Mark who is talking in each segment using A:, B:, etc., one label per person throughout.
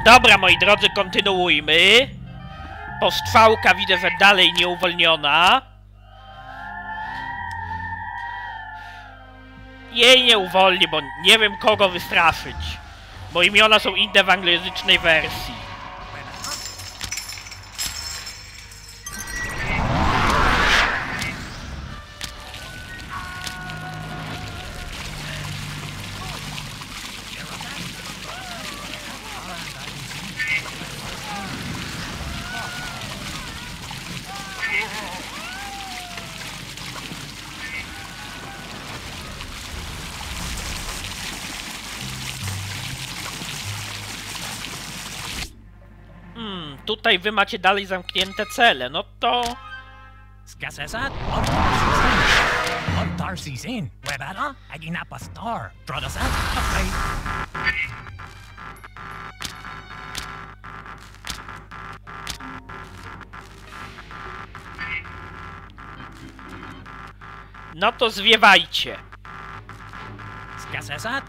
A: Dobra, moi drodzy, kontynuujmy. Postrzałka widzę, że dalej nie uwolniona. Jej nie uwolni, bo nie wiem kogo wystraszyć. Bo imiona są inne w anglojęzycznej wersji. Tutaj wy macie dalej zamknięte cele, no to...
B: Skasesat? Darcy's in. Webada? Aginapa star. Drodasat? Okay.
A: No to zwiewajcie.
B: Skasesat?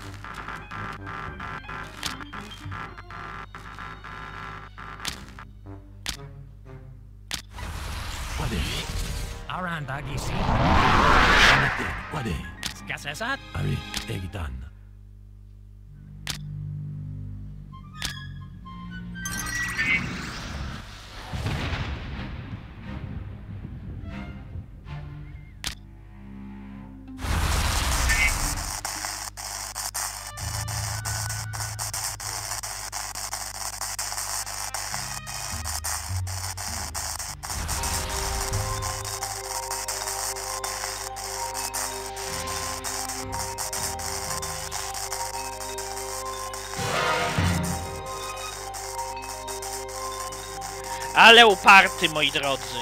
B: Aran bagisi.
C: Wade.
B: Skasesat?
C: Ari, Egitan.
A: Ale uparty, moi drodzy.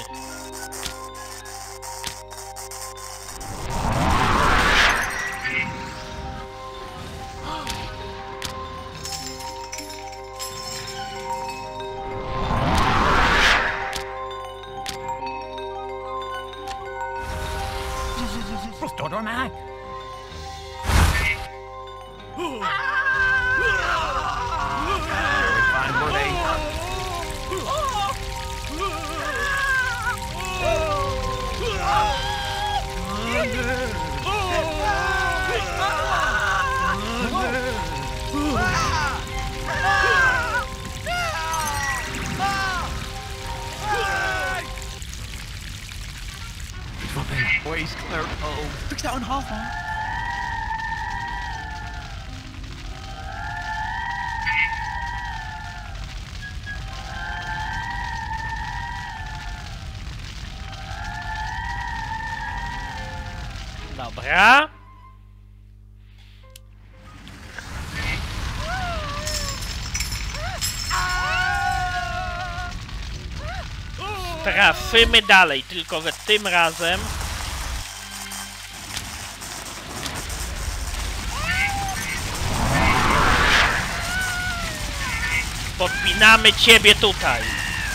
B: Stordonak.
C: Fine, buddy.
D: Boys, clear. Oh, fix that one half, man.
A: Dobra. Trafimy dalej, tylko że tym razem podpinamy ciebie tutaj.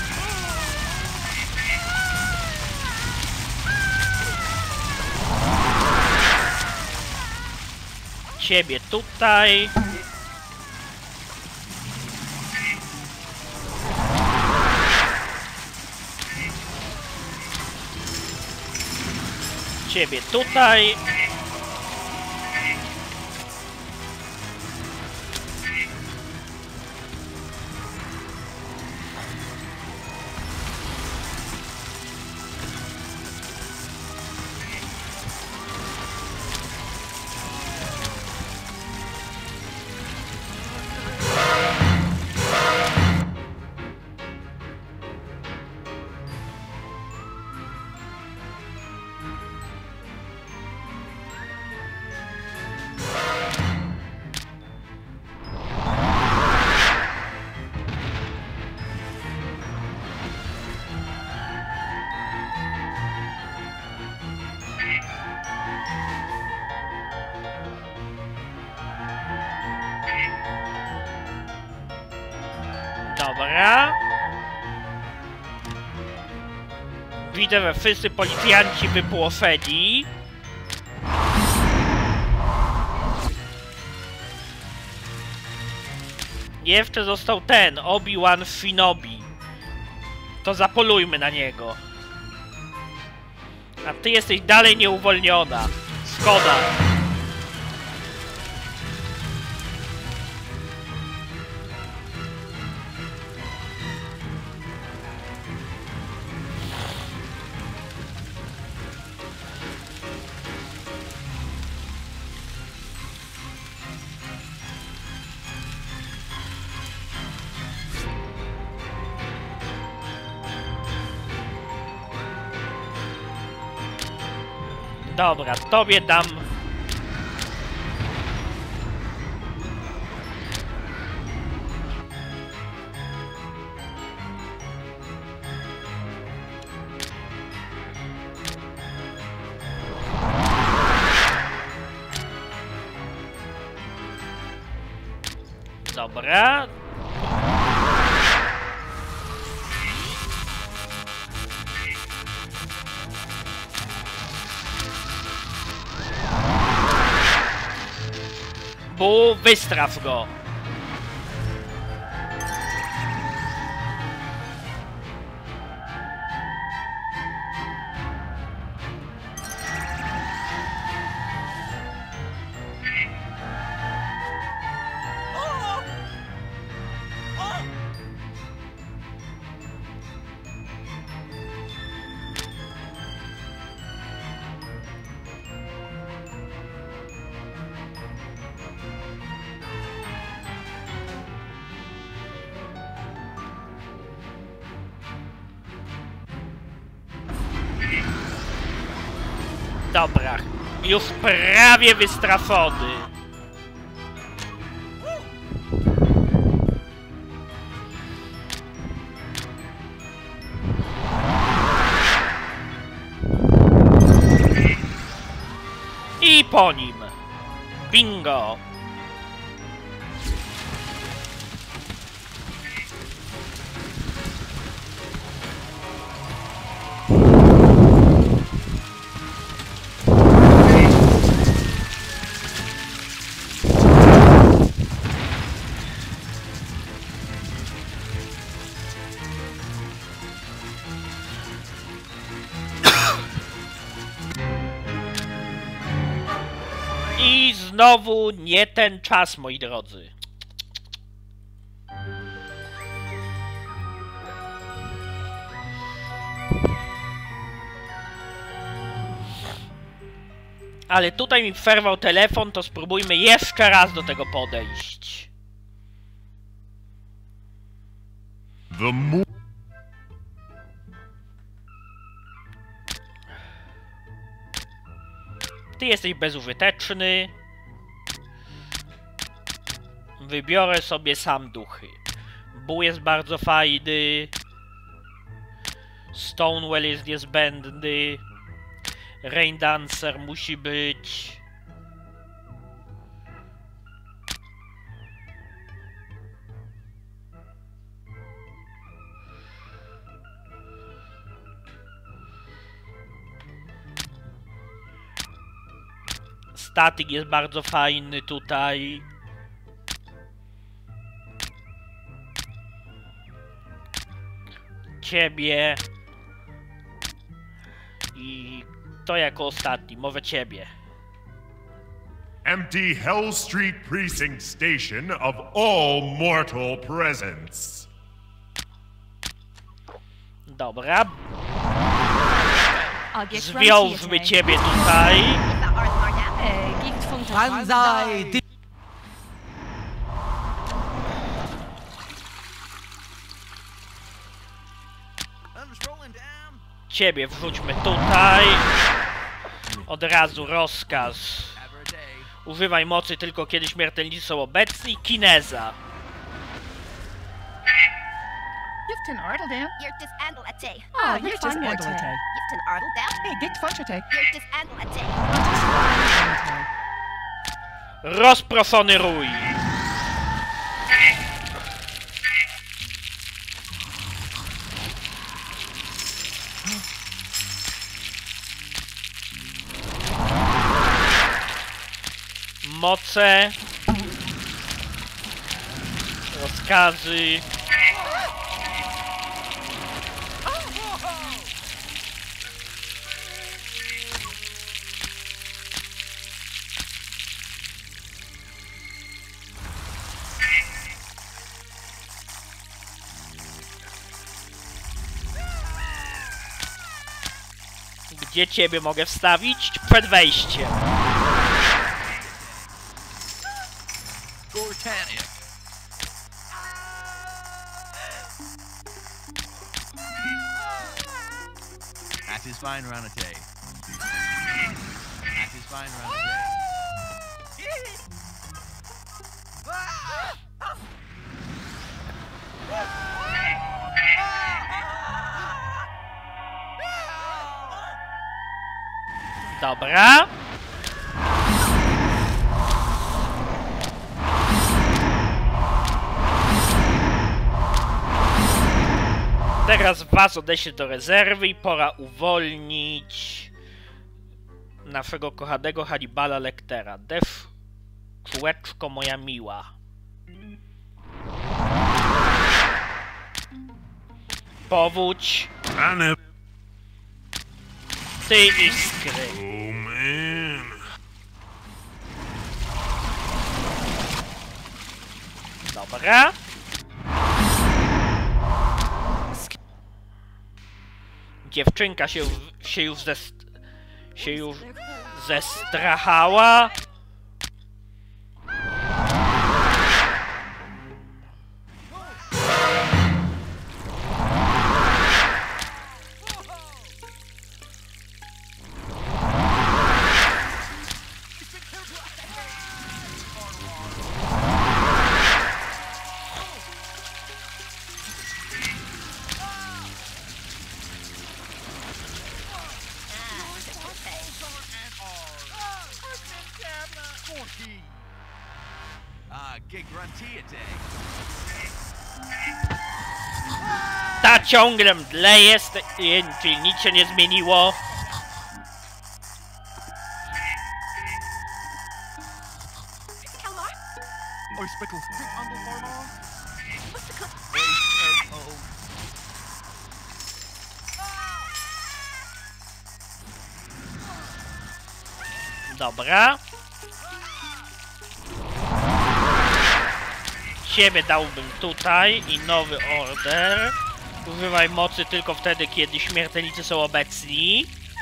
A: Ciebie tutaj. Ciebie tutaj. Dobra. Widzę, że wszyscy policjanci wypłoszeni. Jeszcze został ten, Obi-Wan Shinobi. To zapolujmy na niego. A ty jesteś dalej nieuwolniona. Szkoda. Dobra, tobie dam... Dobra. Bu, wystraf go. Dobra, już prawie wystrafony. I po nim. Bingo. I znowu nie ten czas, moi drodzy. Ale tutaj mi przerwał telefon, to spróbujmy jeszcze raz do tego podejść. Ty jesteś bezużyteczny. Wybiorę sobie sam duchy. Bu jest bardzo fajny. Stonewall jest niezbędny. Rain Dancer musi być. Statik jest bardzo fajny tutaj. Ciebie. I to jako ostatni, może ciebie.
E: Empty Hell Street Precinct Station of all mortal presence.
A: Dobra. Zwiążmy ciebie tutaj.
D: Banzai!
A: Ciebie wrzućmy tutaj. Od razu rozkaz. Używaj mocy tylko kiedy śmiertelnicy są obecni. Kineza.
F: You've Ardle down.
G: You're disandle a day.
F: Oh, you've disandle a day.
G: You've Ardle down.
F: Hey, get fun to take.
G: You're disandle a day.
A: Rozproszony rój. Moce. rozkazy. Gdzie ciebie mogę wstawić? Przed wejściem.
D: Gortania. That is fine, Ranate. That is fine, Ranate.
A: Dobra. Teraz was odeślę do rezerwy i pora uwolnić naszego kochanego Hannibala Lectera. Def, kółeczko moja miła. Powódź. Ty iskry.
E: Oh man.
A: Dobra. Dziewczynka się już zestrachała.
D: Get grunty attack.
A: Ta ciągle mdleje, czyli nic się nie zmieniło.
D: Oi, Spickle. Uncle Farmer.
A: Dobra. Ciebie dałbym tutaj i nowy order. Używaj mocy tylko wtedy, kiedy śmiertelnicy są obecni.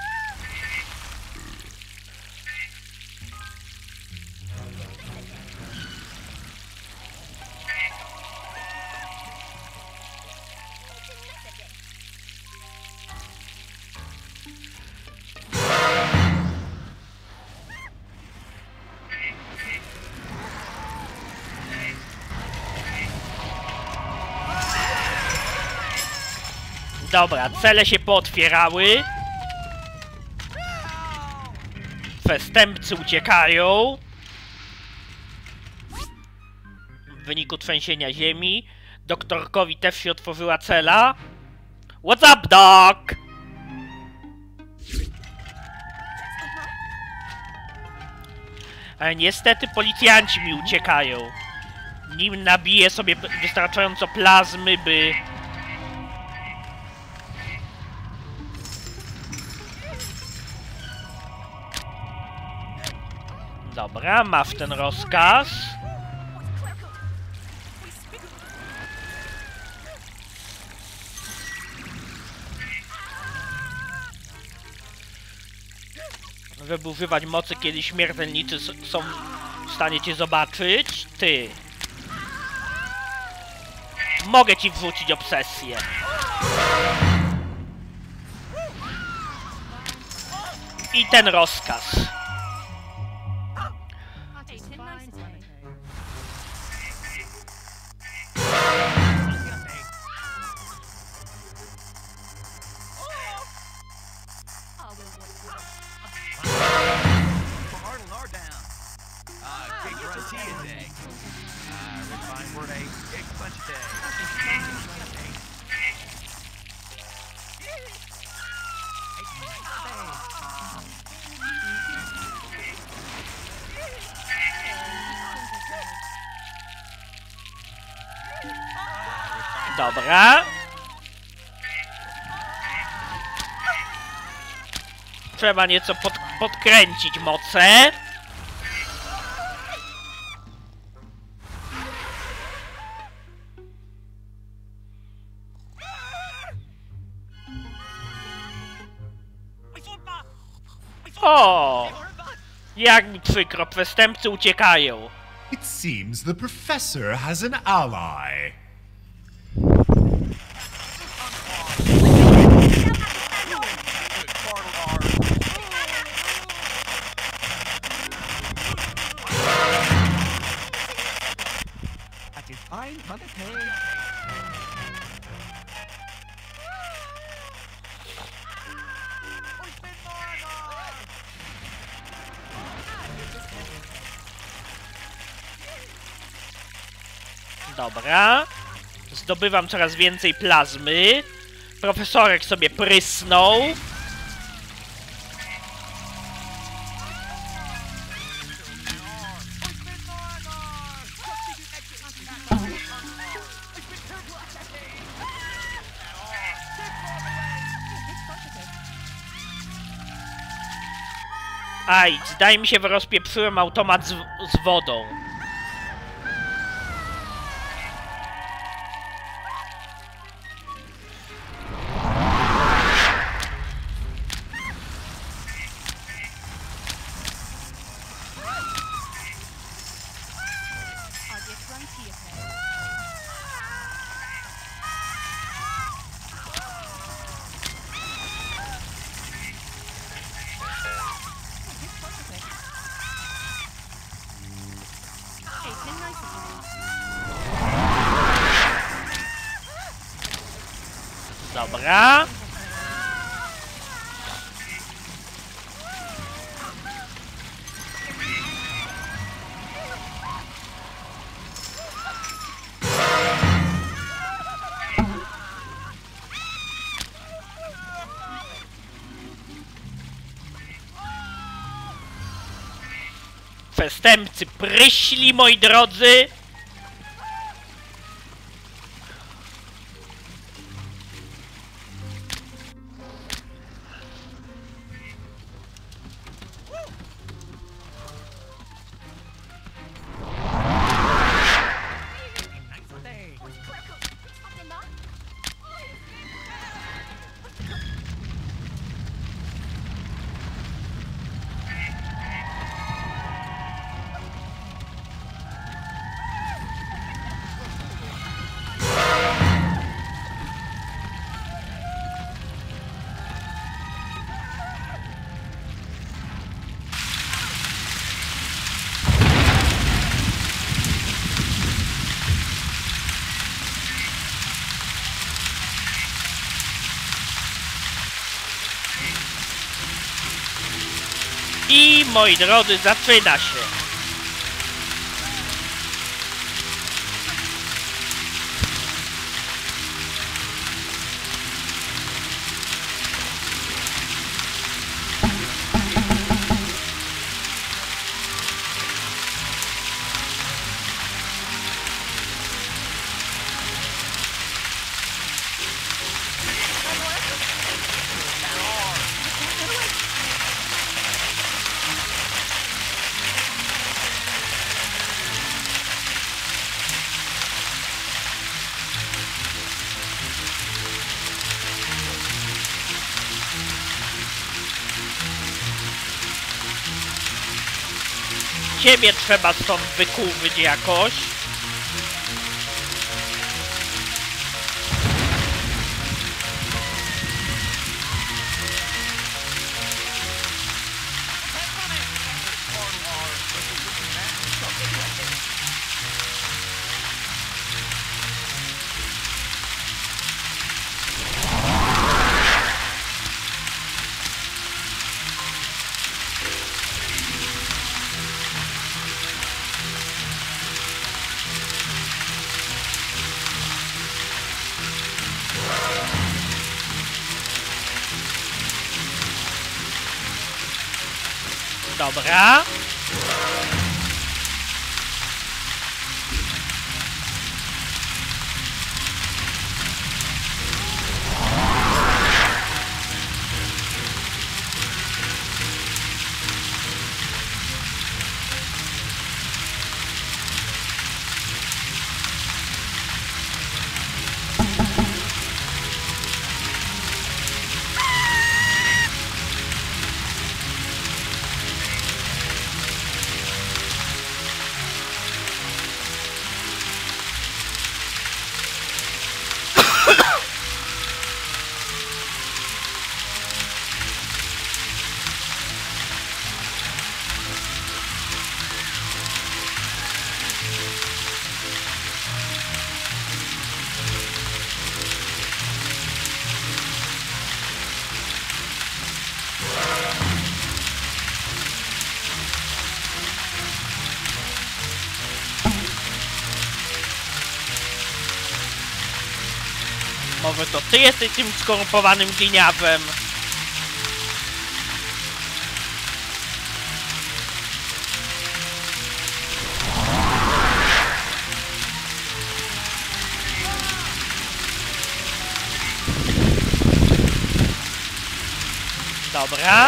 A: Dobra, cele się pootwierały. Przestępcy uciekają. W wyniku trzęsienia ziemi. Doktorkowi też się otworzyła cela. What's up, doc? Ale niestety policjanci mi uciekają. Nim nabiję sobie wystarczająco plazmy, by... Dobra, masz ten rozkaz. Żeby używać mocy, kiedy śmiertelnicy są w stanie cię zobaczyć. Ty. Mogę ci wrzucić obsesję. I ten rozkaz. Dobra. Trzeba nieco podkręcić moce. O! Jak mi przykro, przestępcy uciekają.
E: It seems the professor has an ally.
D: That is fine, Mother Pig.
A: Dobra. Zdobywam coraz więcej plazmy. Profesorek sobie prysnął. Aj, zdaje mi się, że rozpieprzyłem automat z wodą. Dobra. Przestępcy pryśli, moi drodzy. I, moi drodzy, zaczyna się. Ciebie trzeba stąd wykurzyć jakoś. Dobra. Może to ty jesteś tym skorumpowanym gliniawem? Dobra.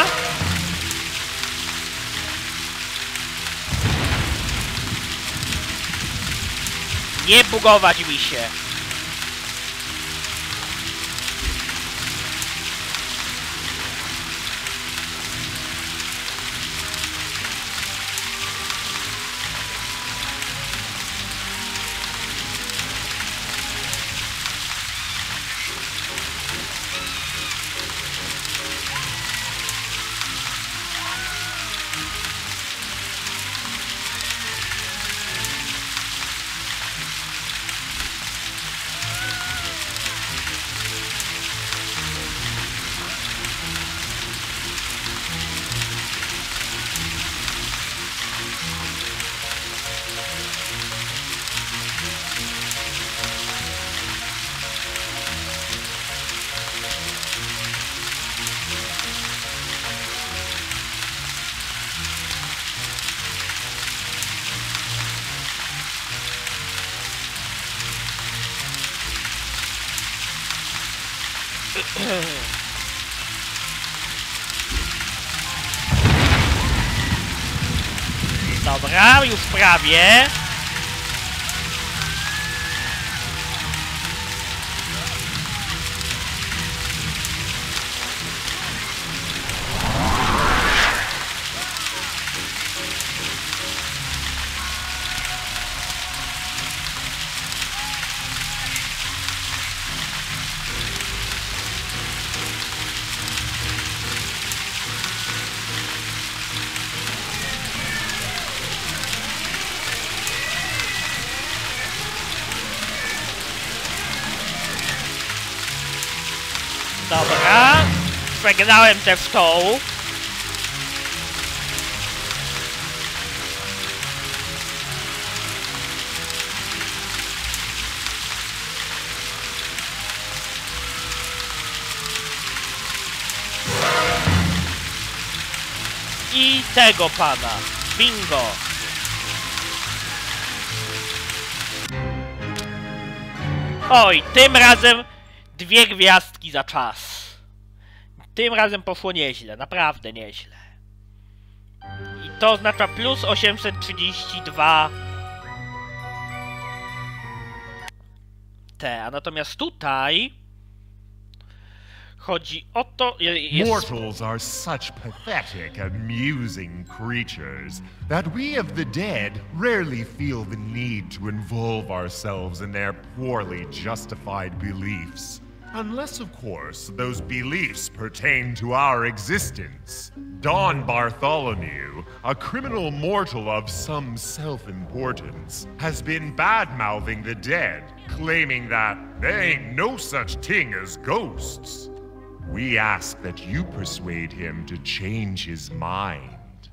A: Nie bugować mi się. Dobra, już prawie. Dobra, przegrałem też tą. I tego pana. Bingo. Oj, tym razem 2 gwiazdki za czas. Tym razem poszło nieźle, naprawdę nieźle. I to oznacza plus 832 a natomiast tutaj chodzi o to,
E: Mortals are such pathetic, amusing creatures that we of the dead rarely feel the need to involve ourselves in their poorly justified beliefs. Unless, of course, those beliefs pertain to our existence. Don Bartholomew, a criminal mortal of some self-importance, has been bad-mouthing the dead, claiming that there ain't no such thing as ghosts. We ask that you persuade him to change his mind.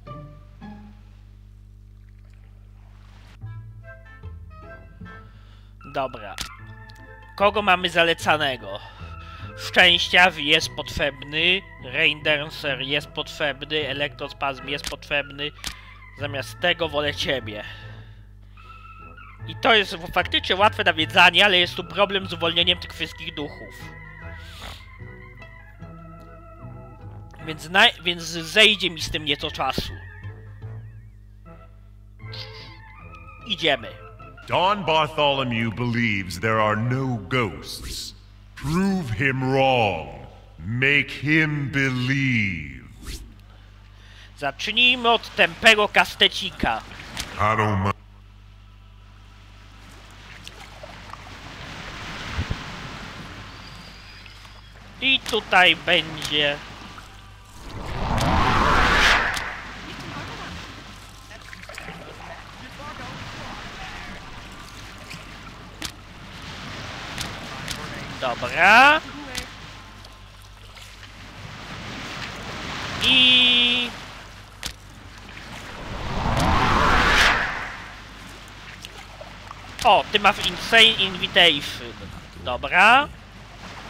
A: Dobra. Kogo mamy zalecanego? Szczęściaw jest potrzebny, Raindancer jest potrzebny, Elektrospazm jest potrzebny. Zamiast tego wolę ciebie. I to jest faktycznie łatwe nawiedzanie, ale jest tu problem z uwolnieniem tych wszystkich duchów. Więc zejdzie mi z tym nieco czasu. Idziemy.
E: Don Bartholomew believes there are no ghosts. Prove him wrong. Make him believe.
A: Zacznijmy od tępego kastecika.
E: I don't mind.
A: I tutaj będzie... Dobra. I... O, ty masz Insane Invitation. Dobra.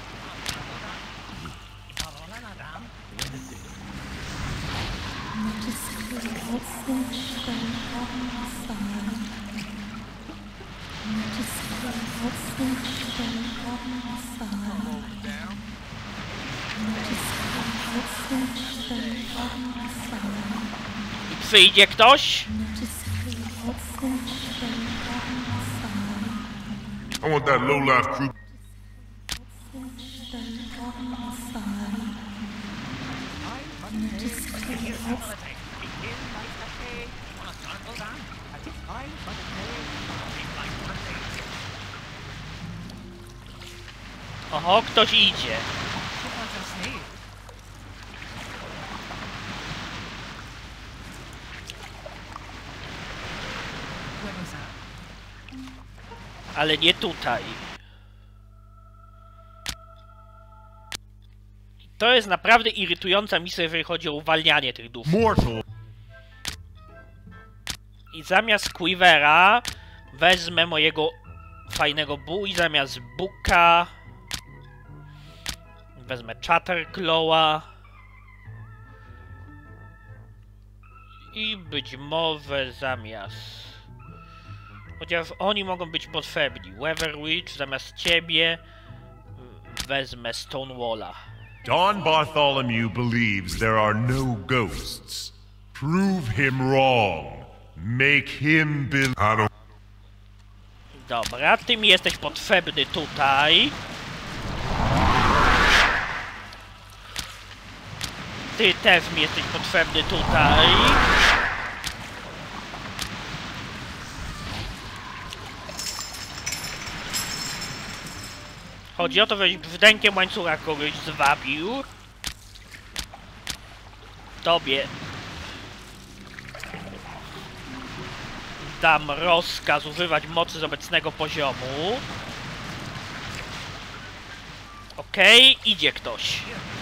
A: Wyjdzie ktoś?
E: I want that low-life crew.
A: Oho, ktoś idzie. Ale nie tutaj. To jest naprawdę irytująca misja, jeżeli chodzi o uwalnianie tych duchów.
E: Mortal.
A: I zamiast Quivera wezmę mojego fajnego Bu i zamiast Buka wezmę Chatterclawa. I być może zamiast... Chociaż oni mogą być potrzebni. Weatherwitch zamiast ciebie wezmę Stonewalla.
E: Don Bartholomew believes there are no ghosts. Prove him wrong. Make him believe.
A: Dobra, ty mi jesteś potrzebny tutaj. Ty też mi jesteś potrzebny tutaj. Chodzi o to, żebyś brzdękiem łańcucha kogoś zwabił. Tobie dam rozkaz używać mocy z obecnego poziomu. Okej, idzie ktoś.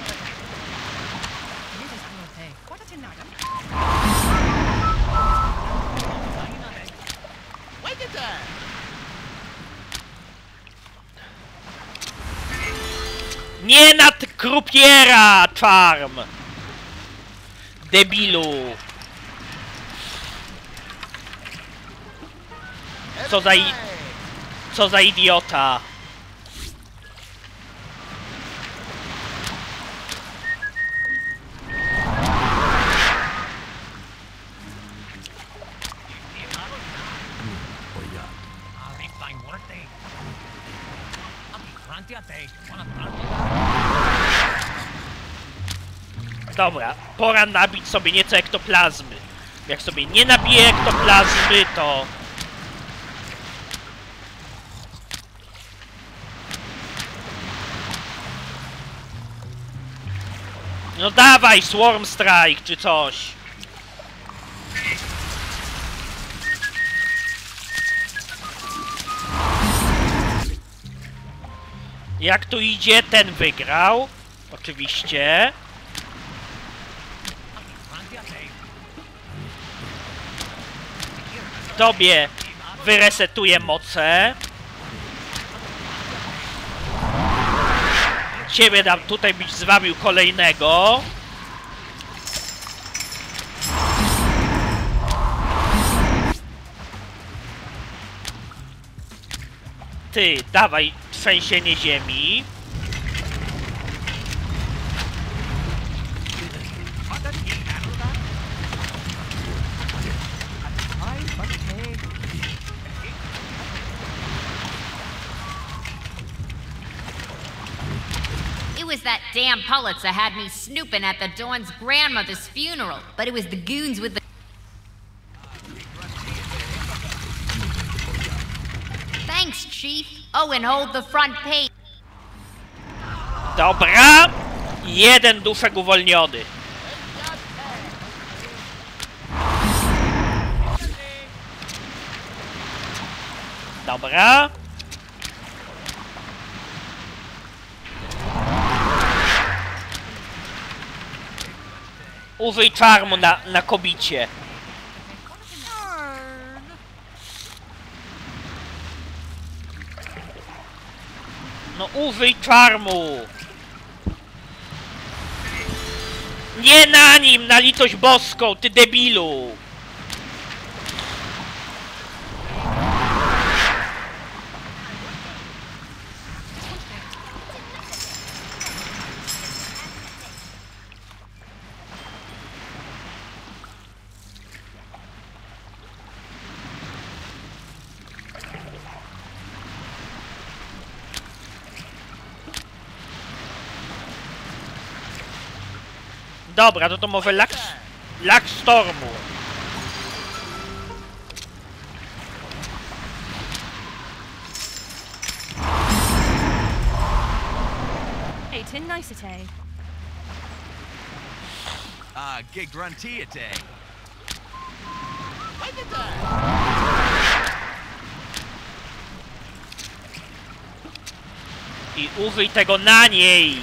A: Nie nad krupiera, Charm! Debilu! Co za idiota! Dobra, pora nabić sobie nieco ektoplazmy. Jak sobie nie nabiję ektoplazmy, to... No dawaj, Swarm Strike czy coś. Jak tu idzie, ten wygrał. Oczywiście. Tobie wyresetuję moce. Ciebie dam tutaj, byś zwabił kolejnego. Ty, dawaj trzęsienie ziemi.
G: It was that damn Pulitzer had me snooping at the Dawn's grandmother's funeral, but it was the goons with the... Thanks, Chief. Oh, and hold the front page.
A: Dobra. Jeden duszek uwolniony. Dobra. Użyj czarmu na kobicie. No użyj czarmu. Nie na nim, na litość boską, ty debilu! Dobra, to może Lak Stormu.
F: Eighteen nicety.
D: Get grunty day.
A: I użyj tego na niej!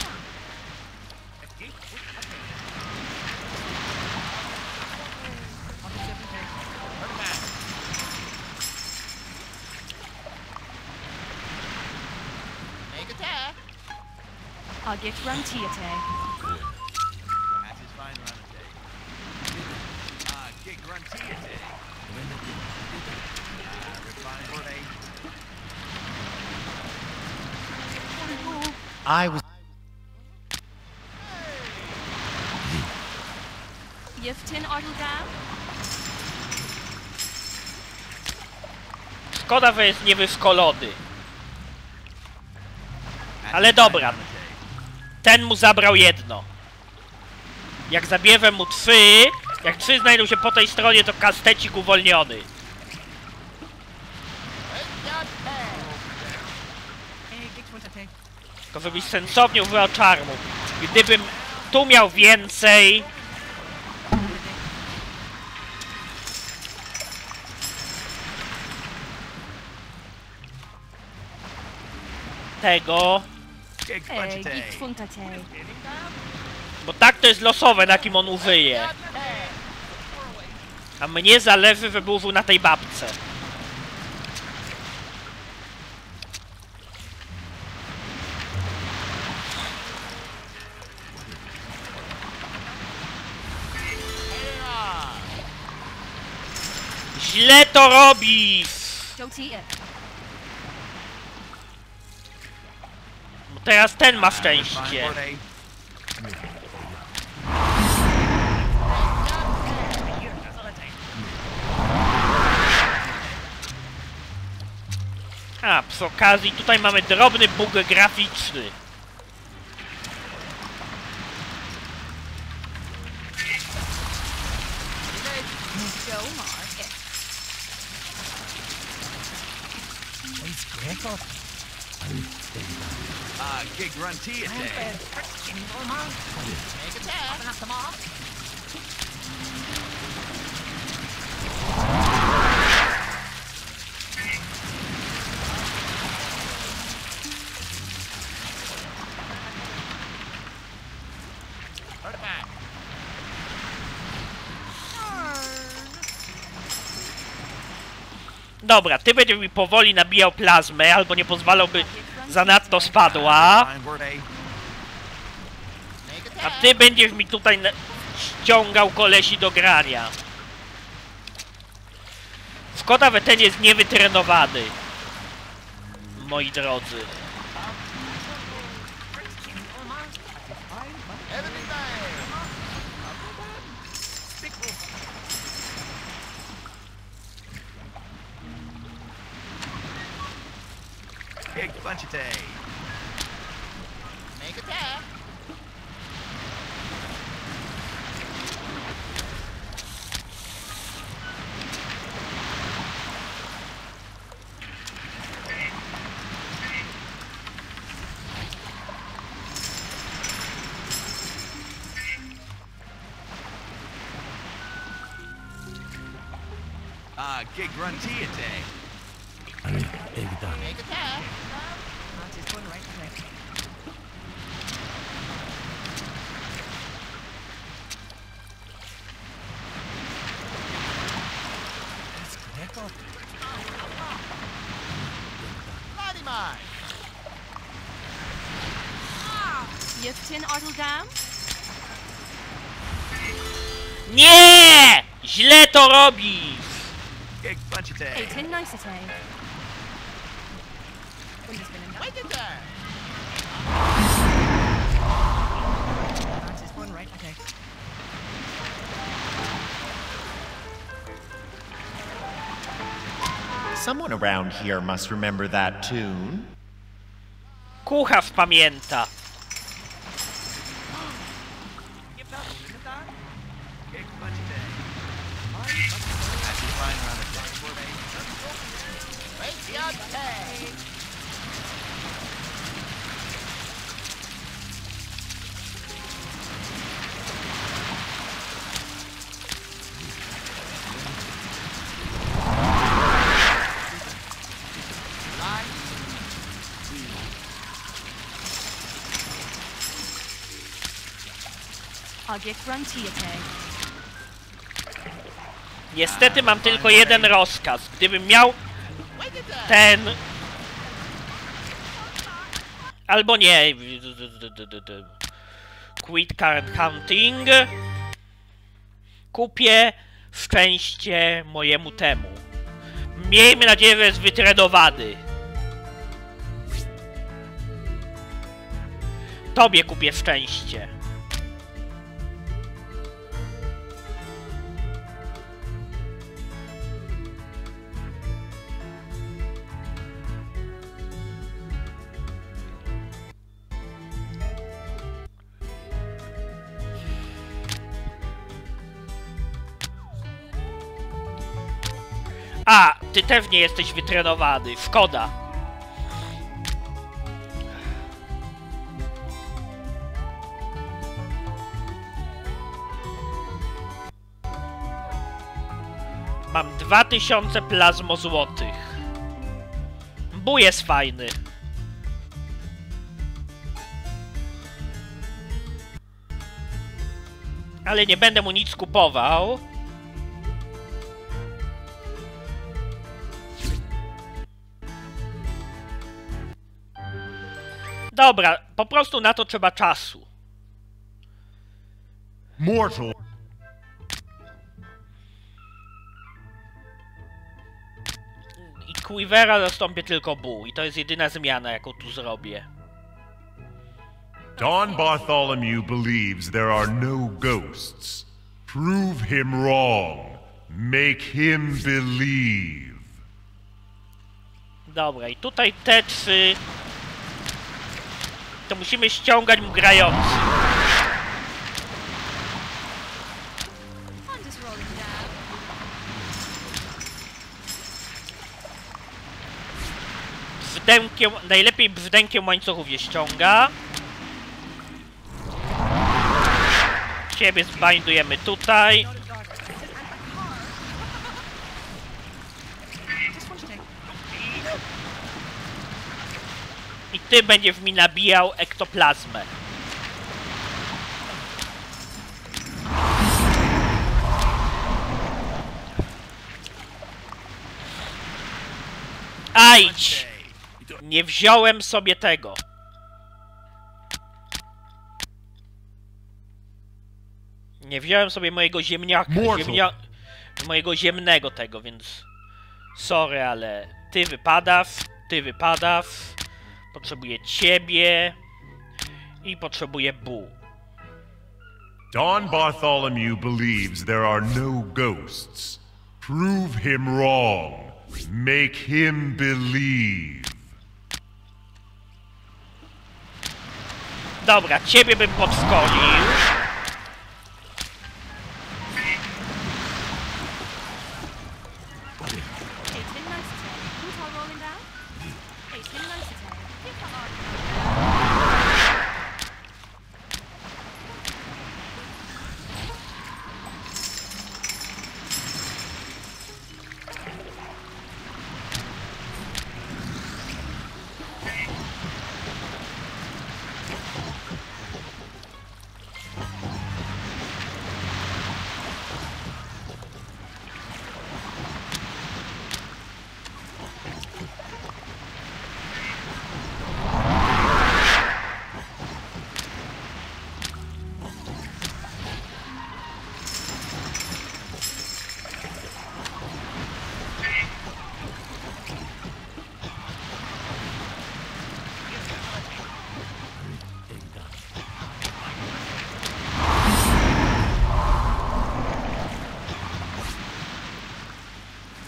F: I'll get grunty
D: That's his fine run a day. Get grunty day. Refine for day.
E: I was.
F: Yiftin Artledam.
A: Szkoda, że jest niewyszkolony. Ale dobra. Ten mu zabrał jedno. Jak zabierze mu 3, jak 3 znajdą się po tej stronie, to kastecik uwolniony. Tylko żebyś sensownie używał czarmu. Gdybym tu miał więcej... tego...
D: Get
F: Hey,
D: grunty day.
F: geek funtate.
A: Bo tak to jest losowe, na kim on użyje. A mnie zależy, żeby użył na tej babce. Źle to robisz!
F: Don't eat it.
A: Bo teraz ten ma
D: Refine
A: szczęście.
D: for day.
A: A, przy okazji tutaj mamy drobny bug graficzny.
F: Go Mark.
B: It's greco.
D: Get grunty day.
A: Dobra, ty będziesz mi powoli nabijał plazmę, albo nie pozwalałby zanadto spadła.
D: Refine for day.
A: A ty będziesz mi tutaj ściągał kolesi do grania. Szkoda, że ten jest niewytrenowany. Moi drodzy.
D: Get grunty day. Get grunty day.
C: Take it down.
B: It's greco.
F: Yiftin Artledam.
A: Nie! Źle to robisz!
D: Big bunch of day.
F: 18 nicety. Windows been in.
D: Look at that.
B: That's this one, right? Okay.
H: Someone around here must remember that tune.
A: Kucharz pamięta.
D: Big bunch of day. That's just flying around a day. Wait,
F: I'll get Gruntiate.
A: Niestety mam tylko jeden rozkaz. Gdybym miał ten... Albo nie... Quit current hunting. Kupię szczęście mojemu temu. Miejmy nadzieję, że jest wytrenowany. Tobie kupię szczęście. A, ty też nie jesteś wytrenowany. Szkoda. Mam 2000 plazmo złotych. Bu jest fajny. Ale nie będę mu nic kupował. Dobra, po prostu na to trzeba czasu.
E: Mortal.
A: I Quivera zastąpię tylko Bu. I to jest jedyna zmiana, jaką tu zrobię.
E: Don Bartholomew believes there are no ghosts. Prove him wrong. Make him believe.
A: Dobra, i tutaj te trzy... To musimy ściągać mu grający.
F: I'm just rolling down.
A: Brzdękiem, najlepiej brzdękiem łańcuchów je ściąga. Ciebie zbindujemy tutaj. I ty będziesz mi nabijał ektoplazmę. Ajdź! Nie wziąłem sobie tego. Nie wziąłem sobie mojego ziemniaka. Mojego ziemnego tego, więc... Sorry, ale... Ty wypadasz. Ty wypadasz. Potrzebuję ciebie. I potrzebuję Bu.
E: Don Bartholomew believes there are no ghosts. Prove him wrong. Make him believe.
A: Dobra, ciebie bym podszkolił.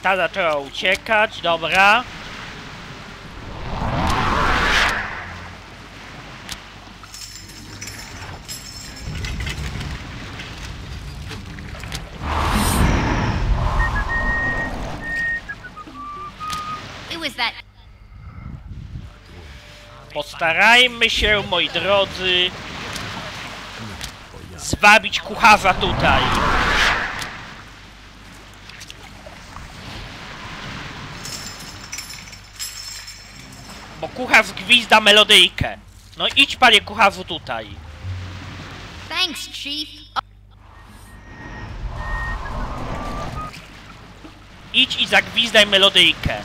A: Ta zaczęła uciekać, dobra.
G: It was that.
A: Postarajmy się, moi drodzy, zwabić kucharza tutaj. Bo kucharz gwizda melodyjkę. No idź, panie kucharzu, tutaj.
G: Thanks, Chief.
A: Idź i zagwizdaj melodyjkę.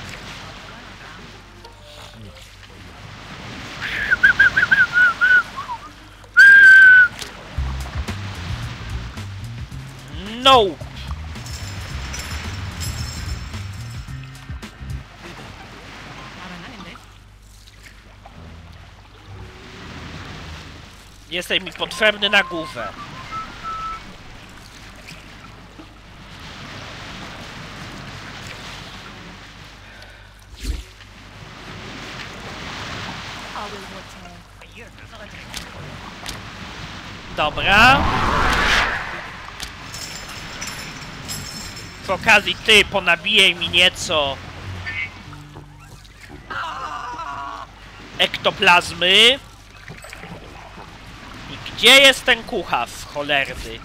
A: No! Jesteś mi potrzebny na głowę. Dobra. Z okazji ty ponabijaj mi nieco ektoplazmy. I gdzie jest ten kucharz cholerny?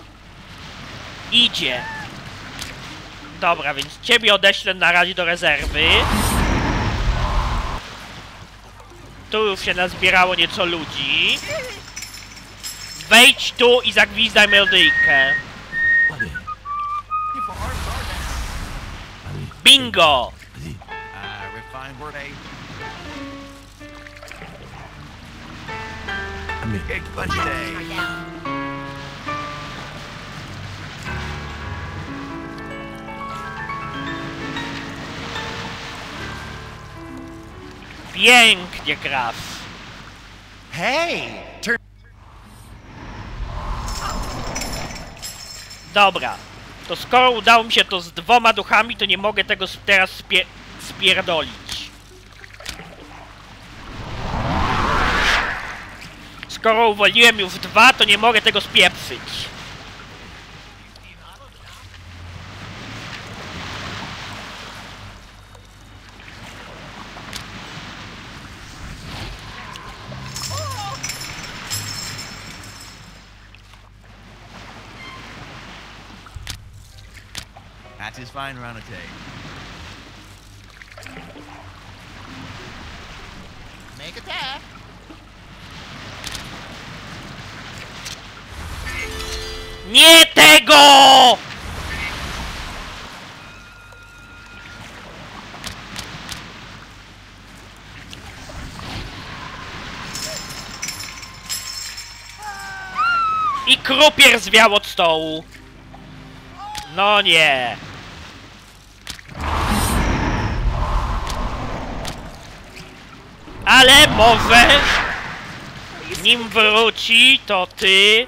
A: Idzie. Dobra, więc ciebie odeślę na razie do rezerwy. Tu już się nazbierało nieco ludzi. Wejdź tu i zagwizdaj melodyjkę. Bingo!
D: Refined word A.
C: Big
D: Bunch day.
A: Pięknie, Graf.
H: Hey! Turn.
A: Dobra. To skoro udało mi się to z 2 duchami, to nie mogę tego teraz spierdolić. Skoro uwolniłem już 2, to nie mogę tego spieprzyć.
D: That's his fine round of tape. Make attack.
A: Nie tego! I krupier zwiał od stołu. No nie. Ale może nim wróci, to ty.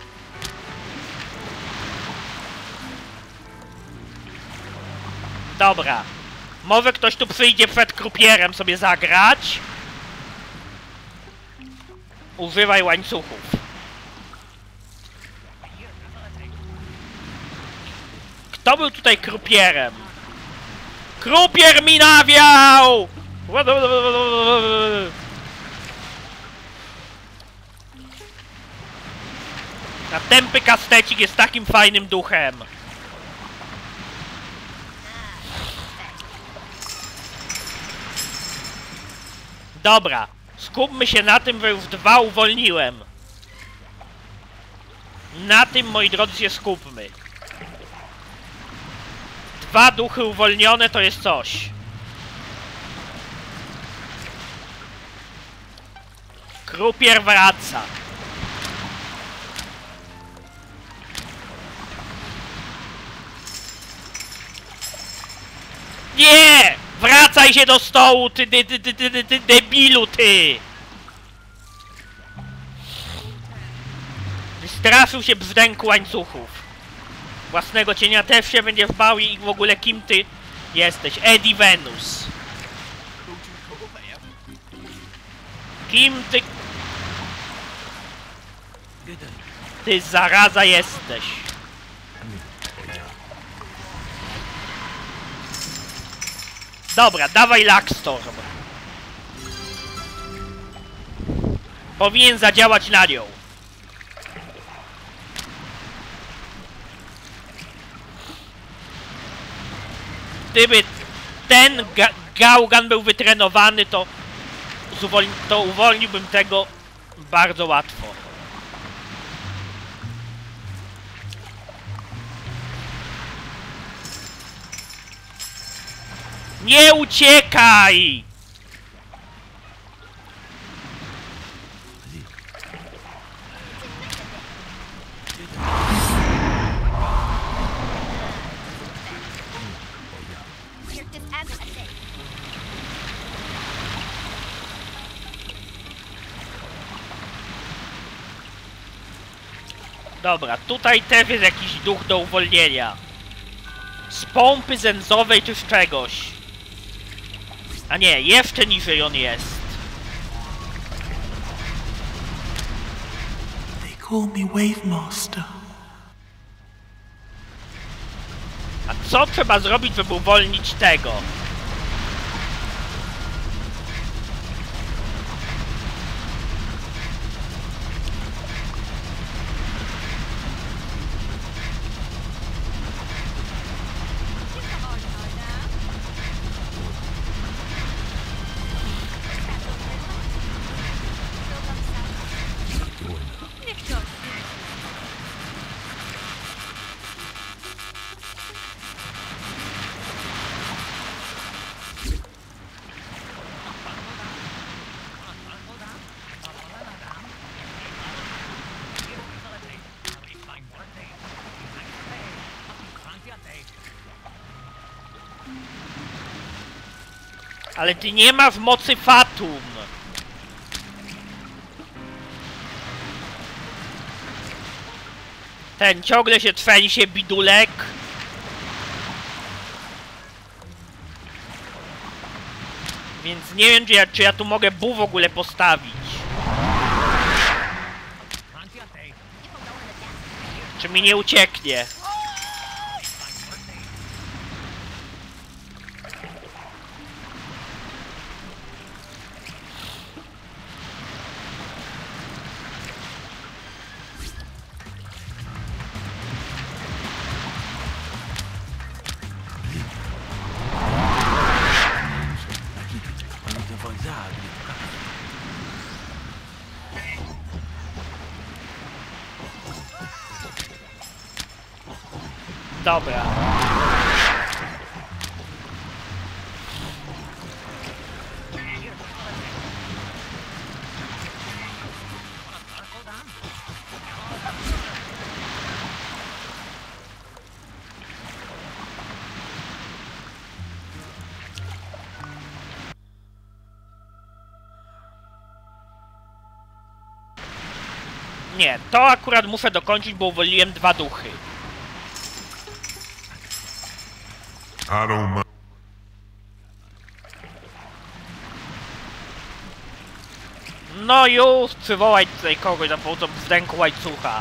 A: Dobra. Może ktoś tu przyjdzie przed krupierem sobie zagrać. Używaj łańcuchów. Kto był tutaj krupierem? Krupier mi nawiał! A tępy kastecik jest takim fajnym duchem. Dobra, skupmy się na tym, że już 2 uwolniłem. Na tym, moi drodzy, się skupmy. 2 duchy uwolnione to jest coś. Krupier wraca. Nie! Wracaj się do stołu, ty debilu, ty! Wystraszył się brzdęku łańcuchów. Własnego cienia też się będziesz bał i w ogóle kim ty jesteś? Eddie Venus. Kim ty... Ty zaraza jesteś. Dobra, dawaj Luckstorm. Powinien zadziałać na nią. Gdyby ten Gaugan był wytrenowany, to uwolniłbym tego bardzo łatwo. Nie uciekaj! Dobra, tutaj też jest jakiś duch do uwolnienia. Z pompy zęzowej czy z czegoś. A nie, jeszcze niżej on jest.
D: They call me Wave Master.
A: A co trzeba zrobić, żeby uwolnić tego? Ale ty nie masz mocy Fatum. Ten ciągle się trzęsie, bidulek. Więc nie wiem, czy ja tu mogę bu w ogóle postawić. Czy mi nie ucieknie? Dobra. Nie, to akurat muszę dokończyć, bo uwolniłem 2 duchy.
E: I don't mind.
A: No już, przywołaj tutaj kogoś za pomocą wzdęku łańcucha.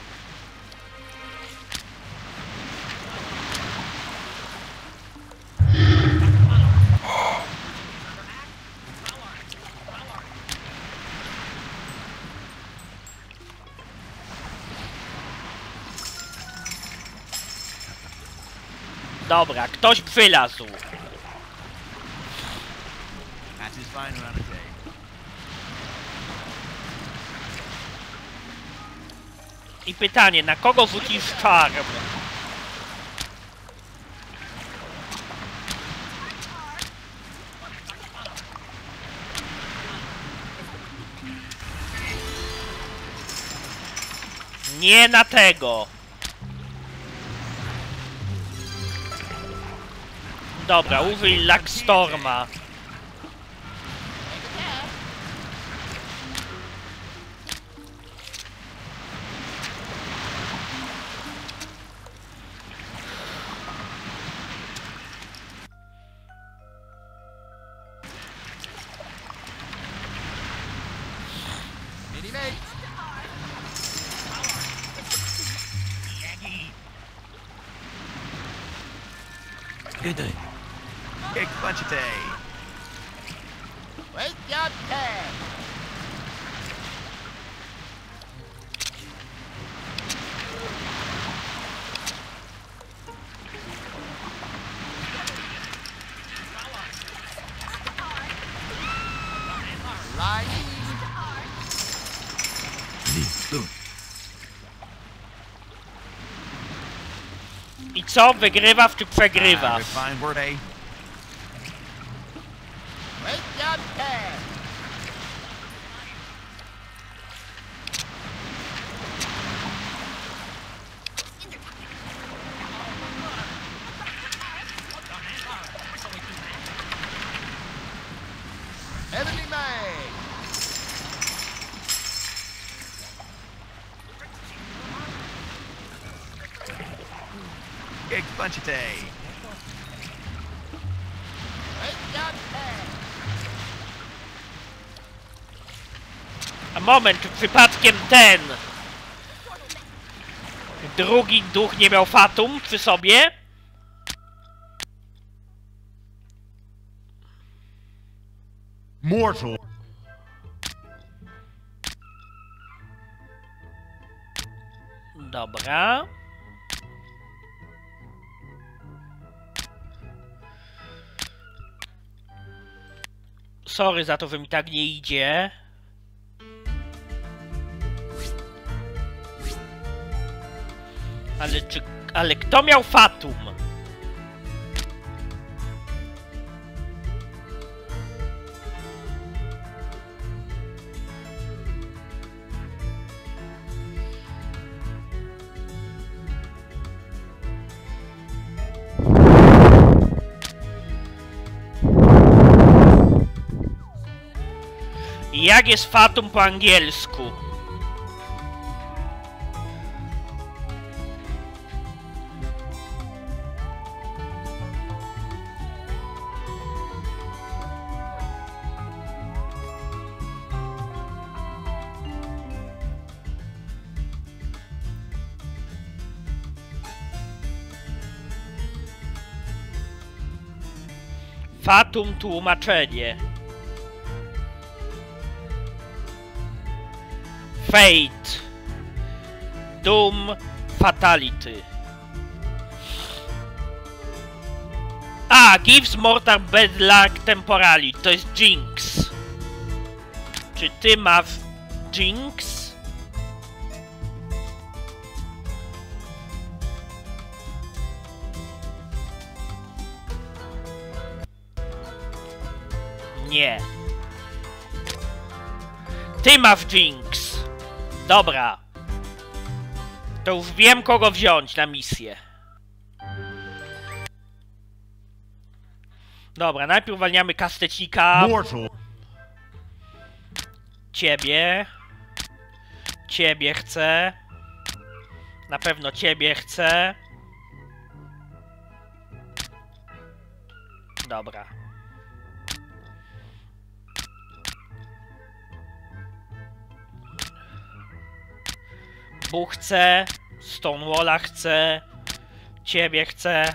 A: Dobra, ktoś wylazł.
D: That's his fine around the day.
A: I pytanie, na kogo rzucisz czarm? Nie na tego. Dobra, użyj Luckstorma.
C: Good day.
D: Kick Bunchite.
I: Wait your turn.
A: I co? Wygrywa czy przegrywa?
D: Fine word, eh?
I: Wait your turn. Heavenly Mage.
D: Kick Bunchite.
I: Wait your turn.
A: A moment, czy przypadkiem ten drugi duch nie miał fatum przy sobie?
E: Mortal.
A: Dobra. Sorry za to, że mi tak nie idzie. Ale kto miał fatum? Jak jest fatum po angielsku? Fatum tłumaczenie. Fate. Doom. Fatality. A, gives mortal bad luck temporally. To jest Jinx. Czy ty masz Jinx? Nie. Ty masz Jinx. Dobra. To już wiem, kogo wziąć na misję. Dobra, najpierw uwalniamy kastecika.
E: Mortal.
A: Ciebie. Ciebie chcę. Na pewno ciebie chcę. Dobra. Bu chcę. Stonewalla chcę. Ciebie chcę.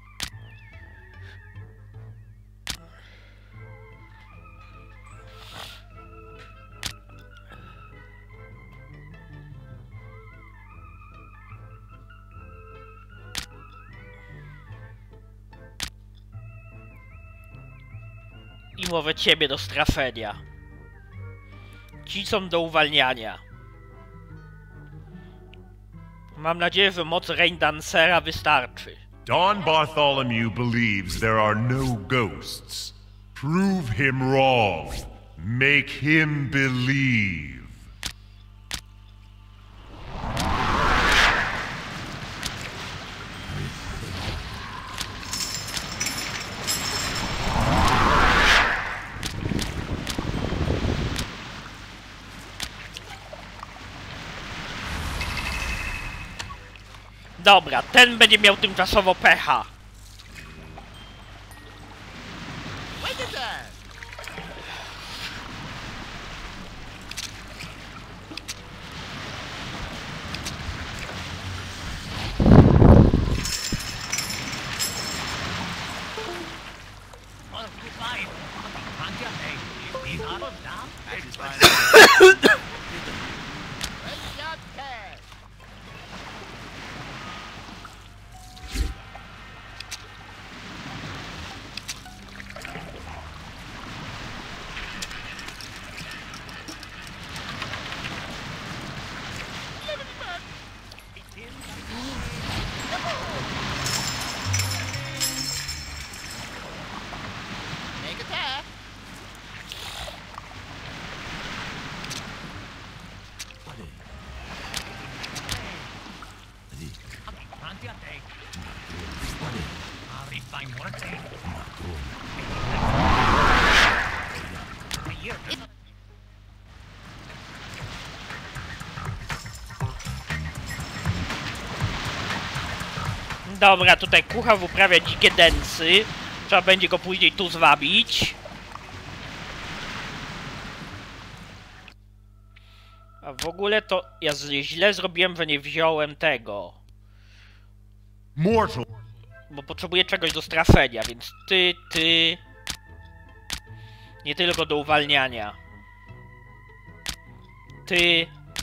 A: I mówię ciebie do straszenia. Ci są do uwalniania. Mam nadzieję, że moc Raindancera wystarczy.
E: Don Bartholomew believes there are no ghosts. Prove him wrong. Make him believe.
A: Dobra, ten będzie miał tymczasowo pecha. Dobra, tutaj kucharz uprawia dzikie densy. Trzeba będzie go później tu zwabić. A w ogóle to ja źle zrobiłem, że nie wziąłem tego.
E: Mortal.
A: Bo potrzebuję czegoś do straszenia, więc ty... Nie tylko do uwalniania. Ty...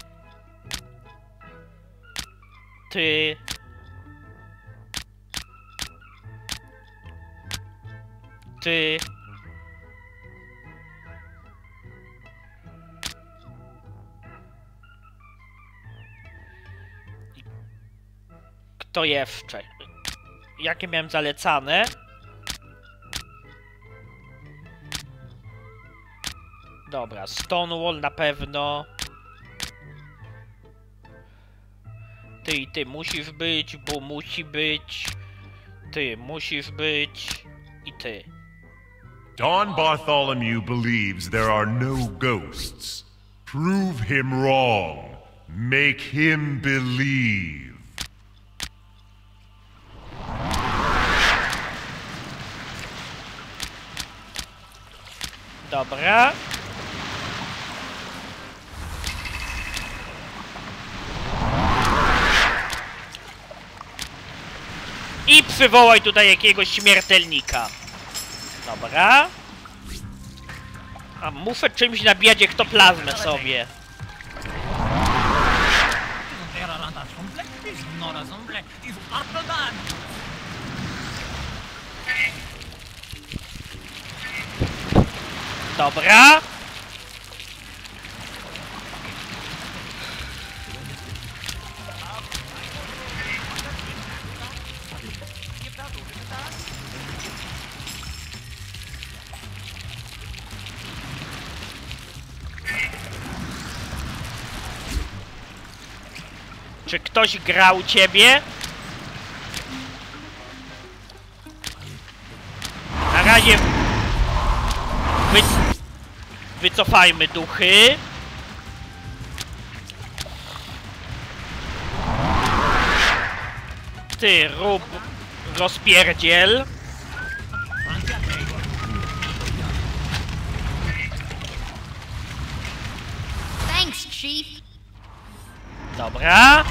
A: Kto jeszcze? Jakie miałem zalecane? Dobra, Stonewall na pewno. Ty i ty musisz być, bo musi być. Ty musisz być. I ty.
E: Don Bartholomew believes there are no ghosts. Prove him wrong. Make him believe.
A: Dobra. I przywołaj tutaj jakiegoś śmiertelnika. Dobra. A muszę czymś nabijać ektoplazmę sobie. Dobra. Czy ktoś grał ciebie? Na razie wycofajmy duchy. Ty rób rozpierdziel.
G: Thanks, Chief.
A: Dobra.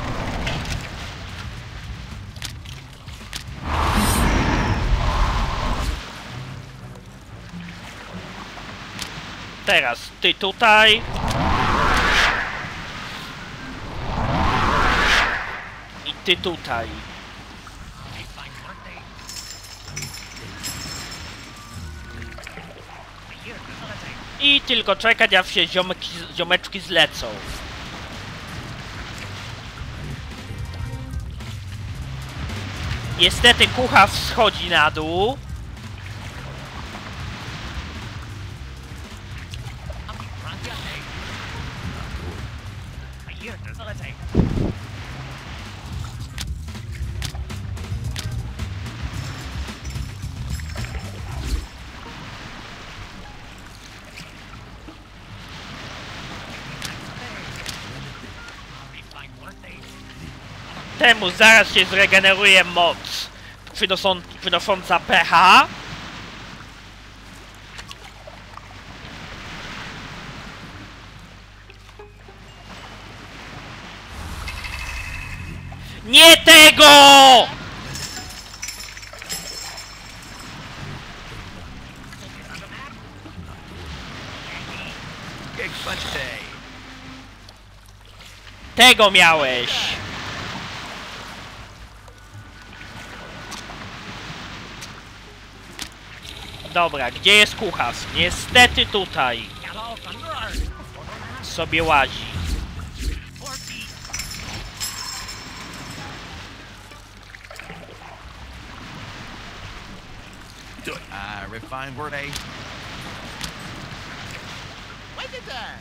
A: Teraz ty tutaj. I ty tutaj. I tylko czekać, aż się ziomeczki zlecą. Niestety kucharz schodzi na dół. Temu zaraz się zregeneruje moc przynosząca pecha. Nie tego!
D: Big punch day.
A: Tego miałeś! Dobra, gdzie jest kucharz? Niestety tutaj. Sobie łazi.
D: Refined word, eh?
I: Wait the time.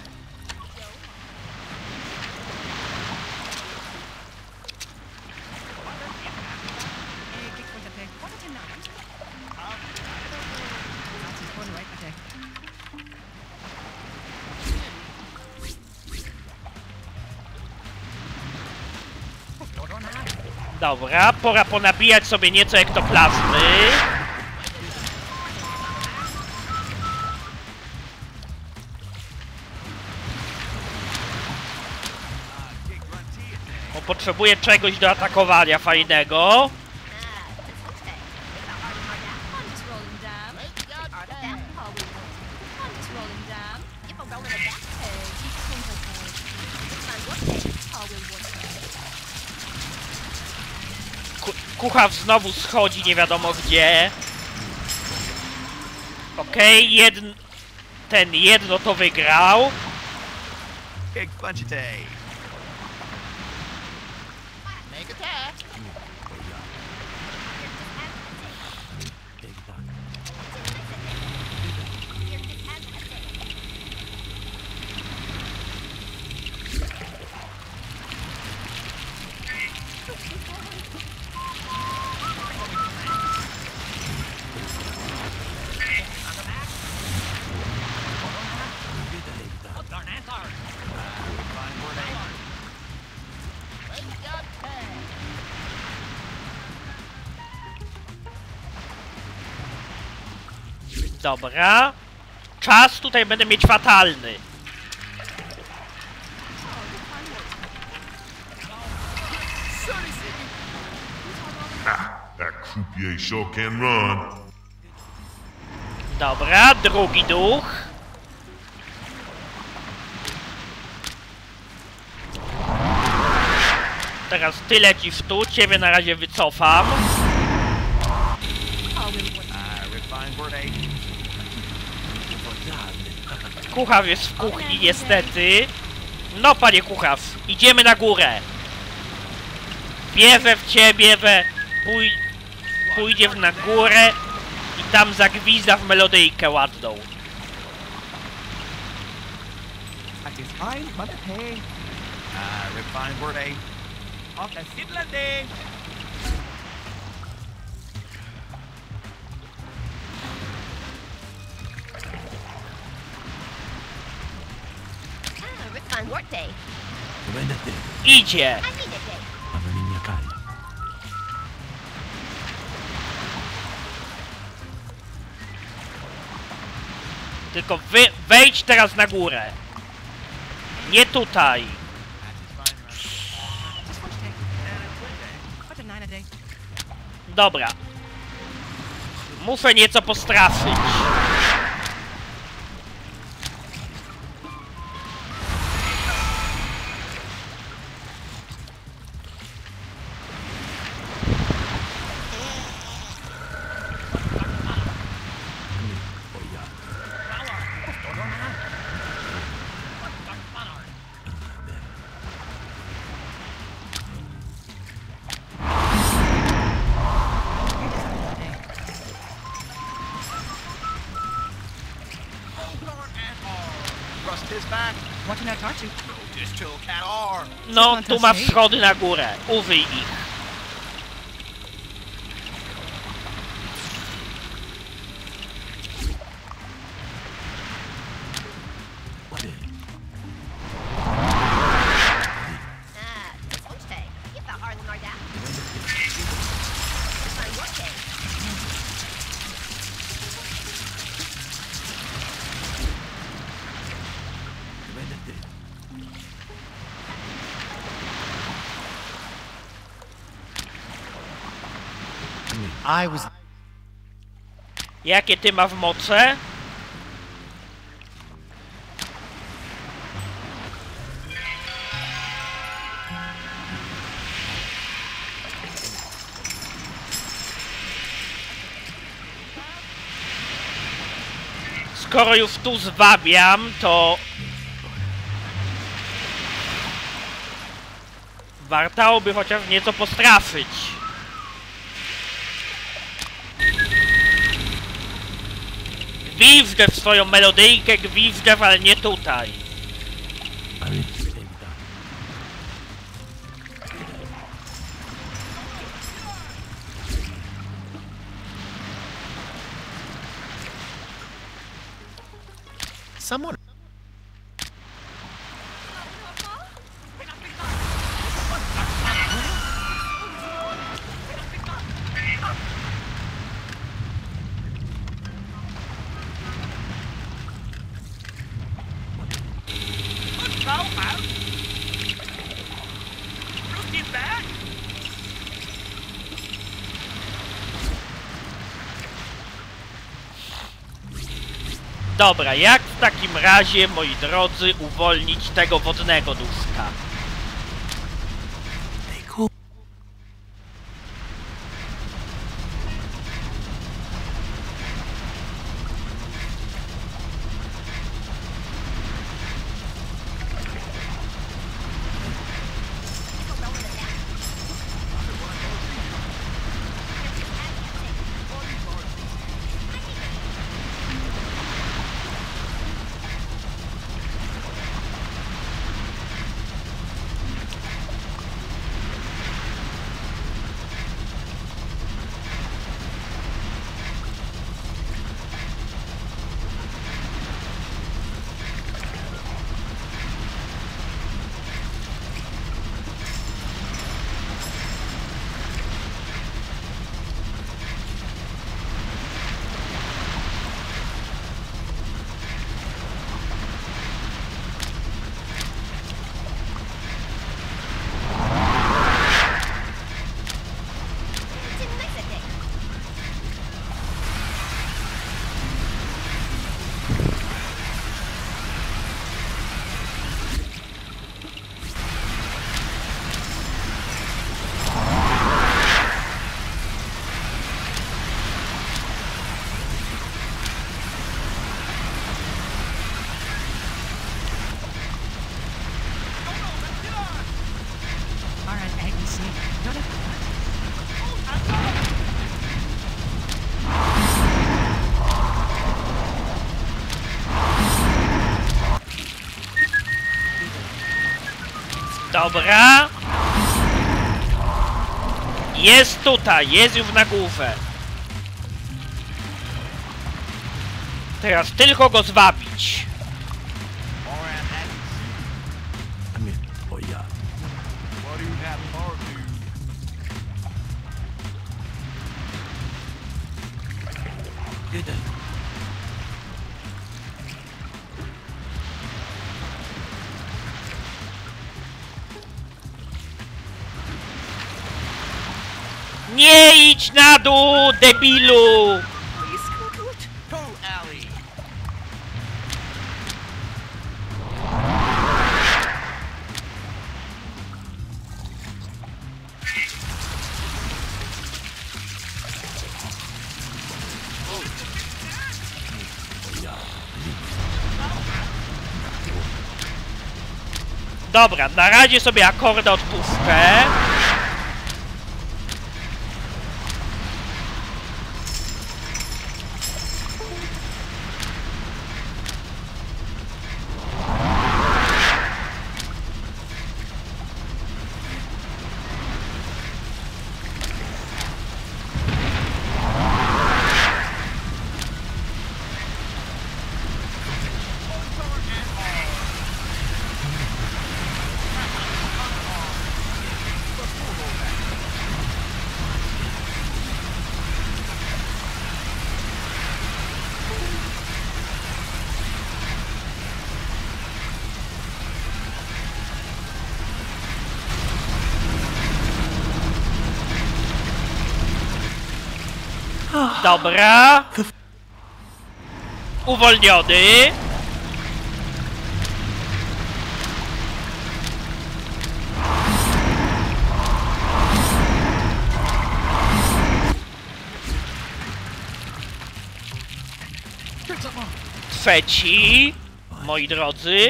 A: Dobra, pora ponabijać sobie nieco ektoplazmy. Bo potrzebuję czegoś do atakowania fajnego.
F: I'm just rolling down. Artifact how we want. I'm just rolling down. If I'm rolling a back page, you come to page. It's my work page, how we want.
A: Kuchaw znowu schodzi nie wiadomo gdzie. Okej, ten jedno to wygrał.
D: Big bunch day.
I: Make attack.
A: Dobra. Czas tutaj będę mieć fatalny.
E: That croupier sure can run.
A: Dobra, drugi duch. Teraz ty lecisz tu, ciebie na razie wycofam.
D: Refined word A.
A: Kuchaw jest w kuchni niestety. No panie Kuchaw, idziemy na górę. Wierzę w ciebie, pójdzie na górę i tam zagwizda w melodyjkę ładną.
D: That is fine, mother pay. Refined word A. Okay, Sidlande.
F: Refine work day.
C: Vendete.
A: Idzie.
F: I need a day.
C: Alla linea Kai.
A: Tylko wejdź teraz na górę. Nie tutaj.
B: What's a 9 a day?
A: Dobra. Muszę nieco postraszyć.
D: Rust his back.
B: Watching that torture.
D: Just chill, cat R.
A: No, tu masz schody na górę. Użyj ich.
F: This one's day. You felt harder than our dad. Refine work day.
C: Vendete.
H: I was.
A: Jakie ty masz moce? Skoro już tu zwabiam, to wartałoby chociaż nieco postraszyć. Gwizdę w swoją melodyjkę, gwizdę, ale nie tutaj.
C: Evita.
H: Someone.
A: Dobra, jak w takim razie, moi drodzy, uwolnić tego wodnego duszka? Dobra. Jest tutaj, jest już na górze. Teraz tylko go zwabić. Nie idź na dół, debilu! Dobra, na razie sobie akorda odpuszczę. Dobra. Uwolniony. Trzeci, moi drodzy.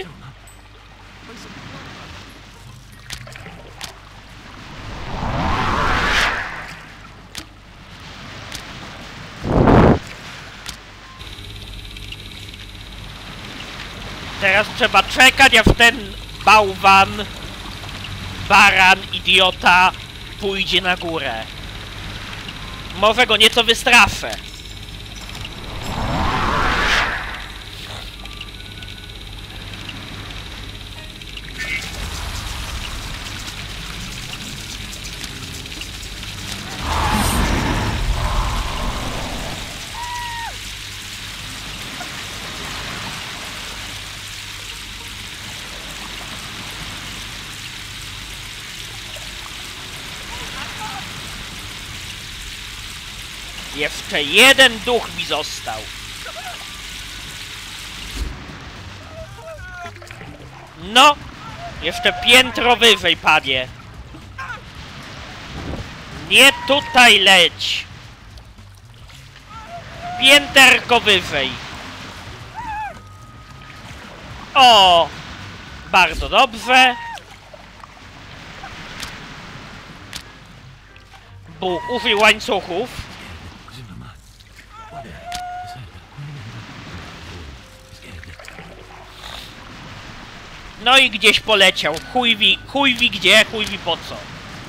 A: Teraz trzeba czekać, aż ten bałwan, baran, idiota pójdzie na górę. Może go nieco wystraszę. Jeszcze jeden duch mi został. No! Jeszcze piętro wyżej, panie. Nie tutaj leć. Pięterko wyżej. O! Bardzo dobrze. Bóg użył łańcuchów. No i gdzieś poleciał. Chuj wi gdzie, chuj wi po co.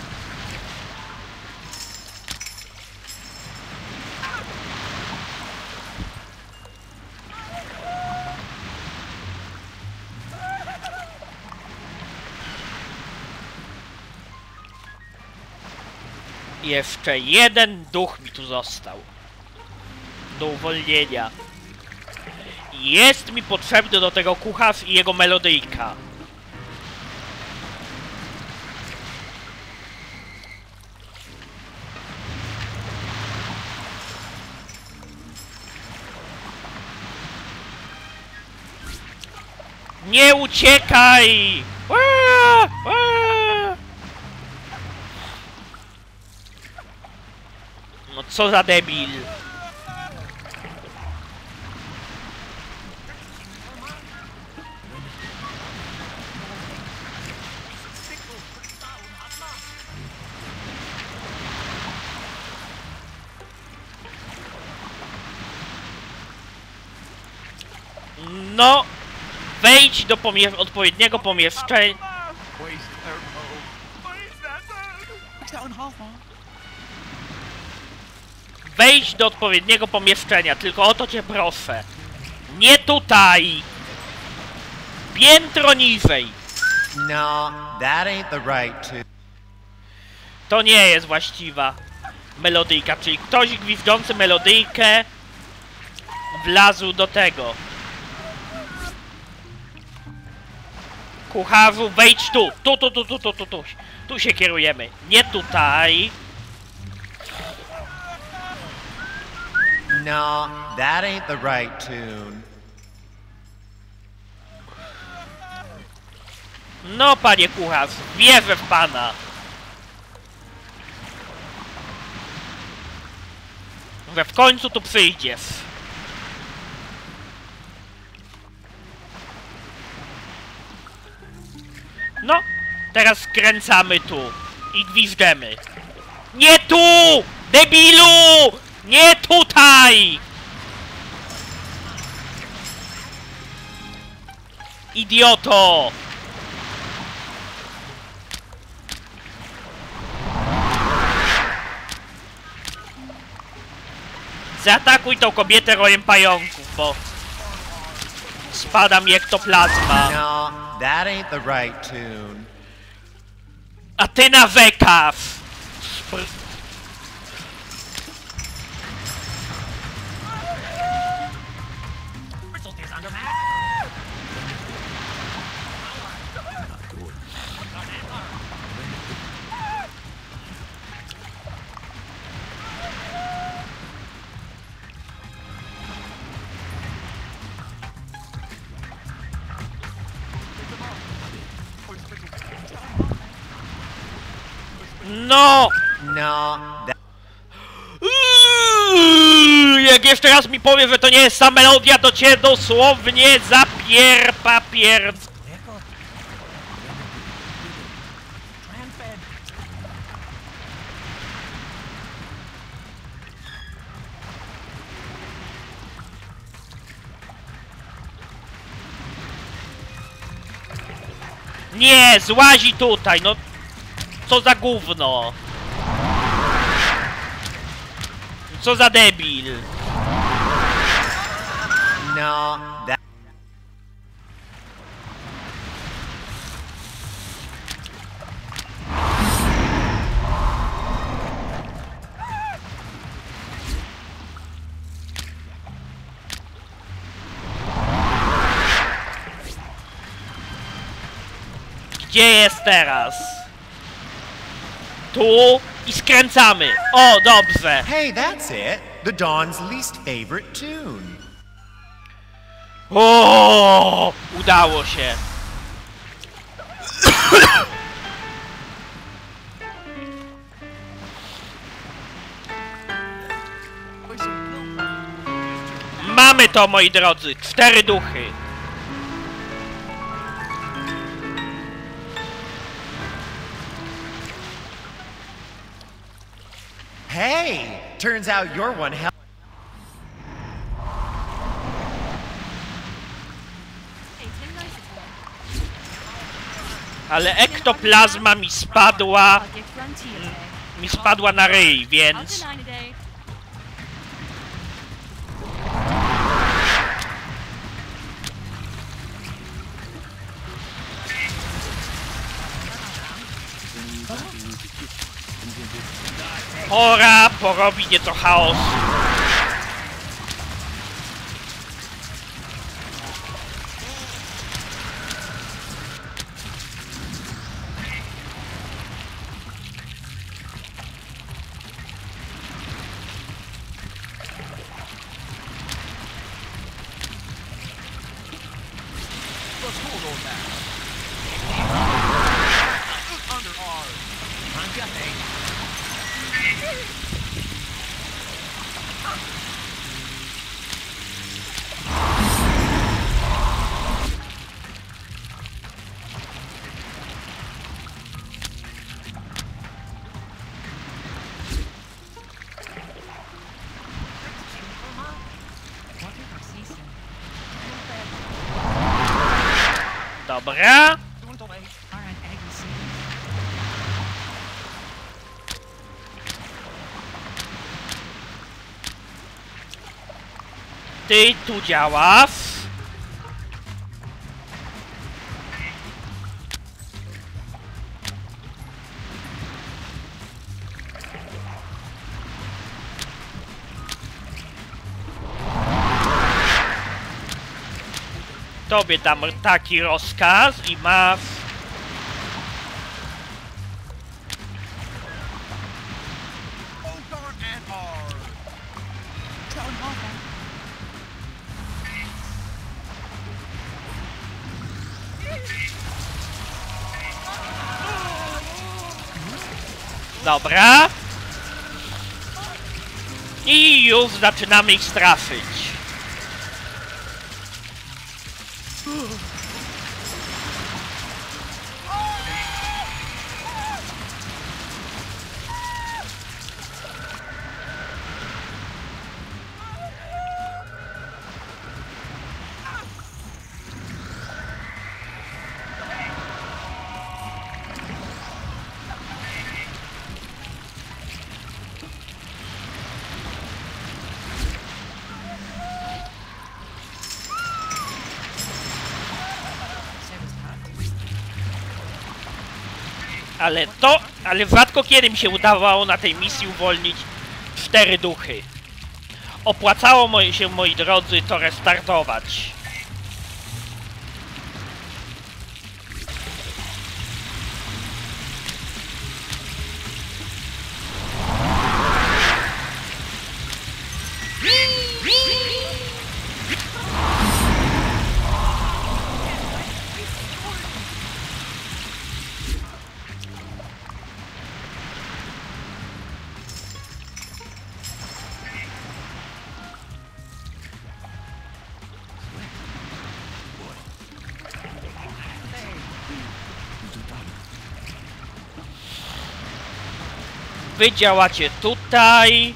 A: Jeszcze jeden duch mi tu został. Do uwolnienia. Jest mi potrzebny do tego kucharz i jego melodyjka. Nie uciekaj! No co za debil. No, wejdź do odpowiedniego pomieszczenia. Wejdź do odpowiedniego pomieszczenia, tylko o to cię proszę. Nie tutaj! Piętro niżej!
H: No, that ain't the right tune.
A: To nie jest właściwa melodyjka, czyli ktoś gwizdzący melodyjkę wlazł do tego. Kucharzu, wejdź tu! Tu się kierujemy. Nie tutaj.
H: No, that ain't the right tune.
A: No, panie kucharz, wierzę w pana. Że w końcu tu przyjdziesz. No, teraz skręcamy tu i gwizdemy. Nie tu! Debilu! Nie tutaj! Idioto! Zaatakuj tą kobietę rojem pająków, bo spada mi ektoplazma.
H: No, that ain't the right tune.
A: A ty nawekasz! No!
H: No, that...
A: Jak jeszcze raz mi powie, że to nie jest ta melodia, to cię dosłownie papier. Nie, złazi tutaj, no. Co za gówno. Co za debil.
H: No, that...
A: Gdzie jest teraz? Tu i skręcamy. O, dobrze.
H: Hey, that's it. the Dawn's least favorite tune.
A: O, udało się. Mamy to, moi drodzy. 4 duchy.
H: Hey, turns out you're one hell.
A: Ale ektoplazma mi spadła. Mi spadła na ryj, więc... Pora porobić nieco chaosu. Dobra. Ty tu działasz. Tobie dam taki rozkaz i masz... Dobra. I już zaczynamy ich straszyć. Ale rzadko kiedy mi się udawało na tej misji uwolnić 4 duchy. Opłacało się, moi drodzy, to restartować. Wy działacie tutaj.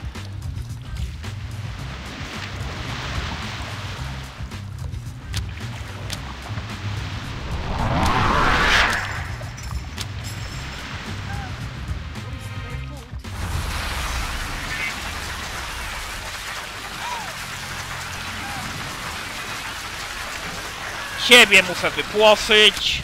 A: Siebie muszę wypłoszyć.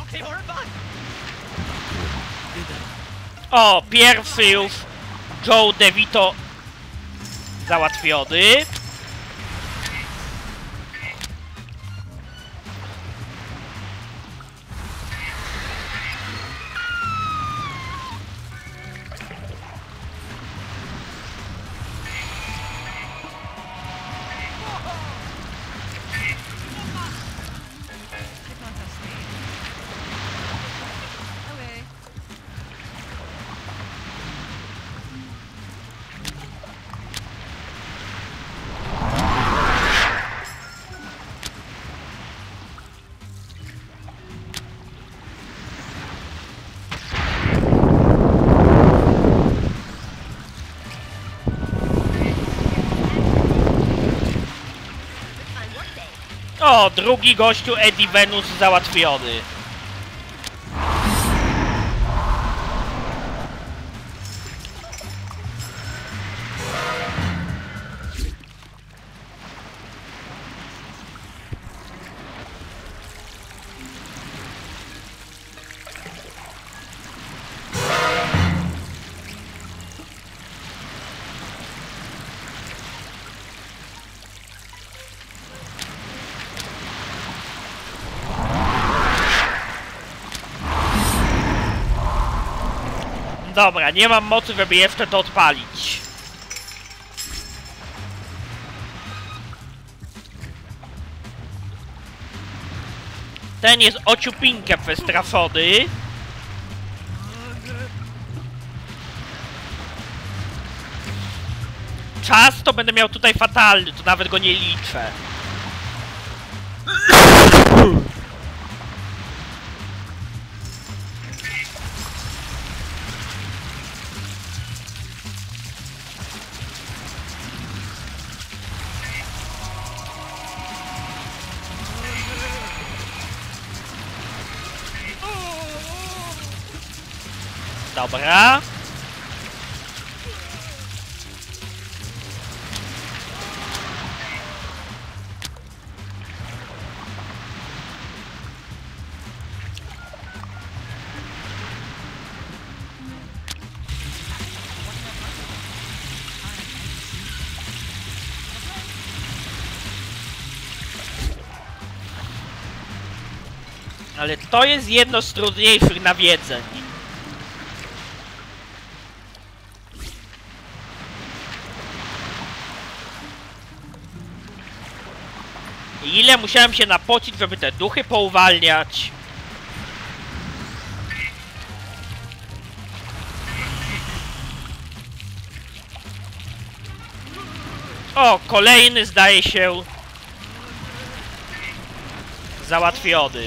A: O, pierwszy już Joe DeVito załatwiony.
F: Away.
A: O, drugi gościu Eddie Venus załatwiony. Dobra, nie mam mocy, żeby jeszcze to odpalić. Ten jest ociupinkę wystraszony. Czas to będę miał tutaj fatalny, to nawet go nie liczę. Dobra. Ale to jest jedno z trudniejszych nawiedzeń. Ile musiałem się napocić, żeby te duchy pouwalniać. O, kolejny zdaje się załatwiony.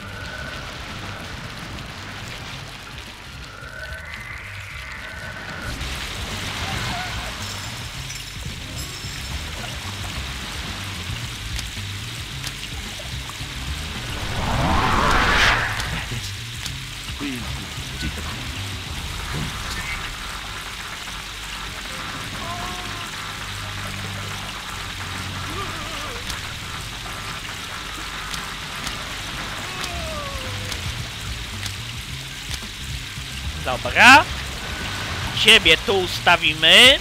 A: Dobra. Ciebie tu ustawimy.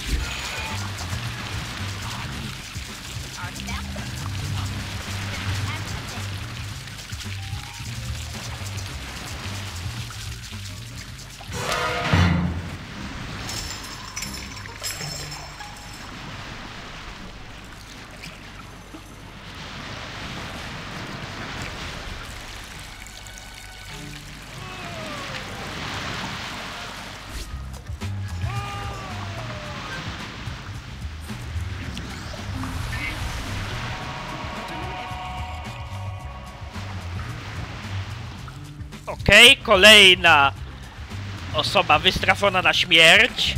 A: Okej, kolejna osoba wystraszona na śmierć.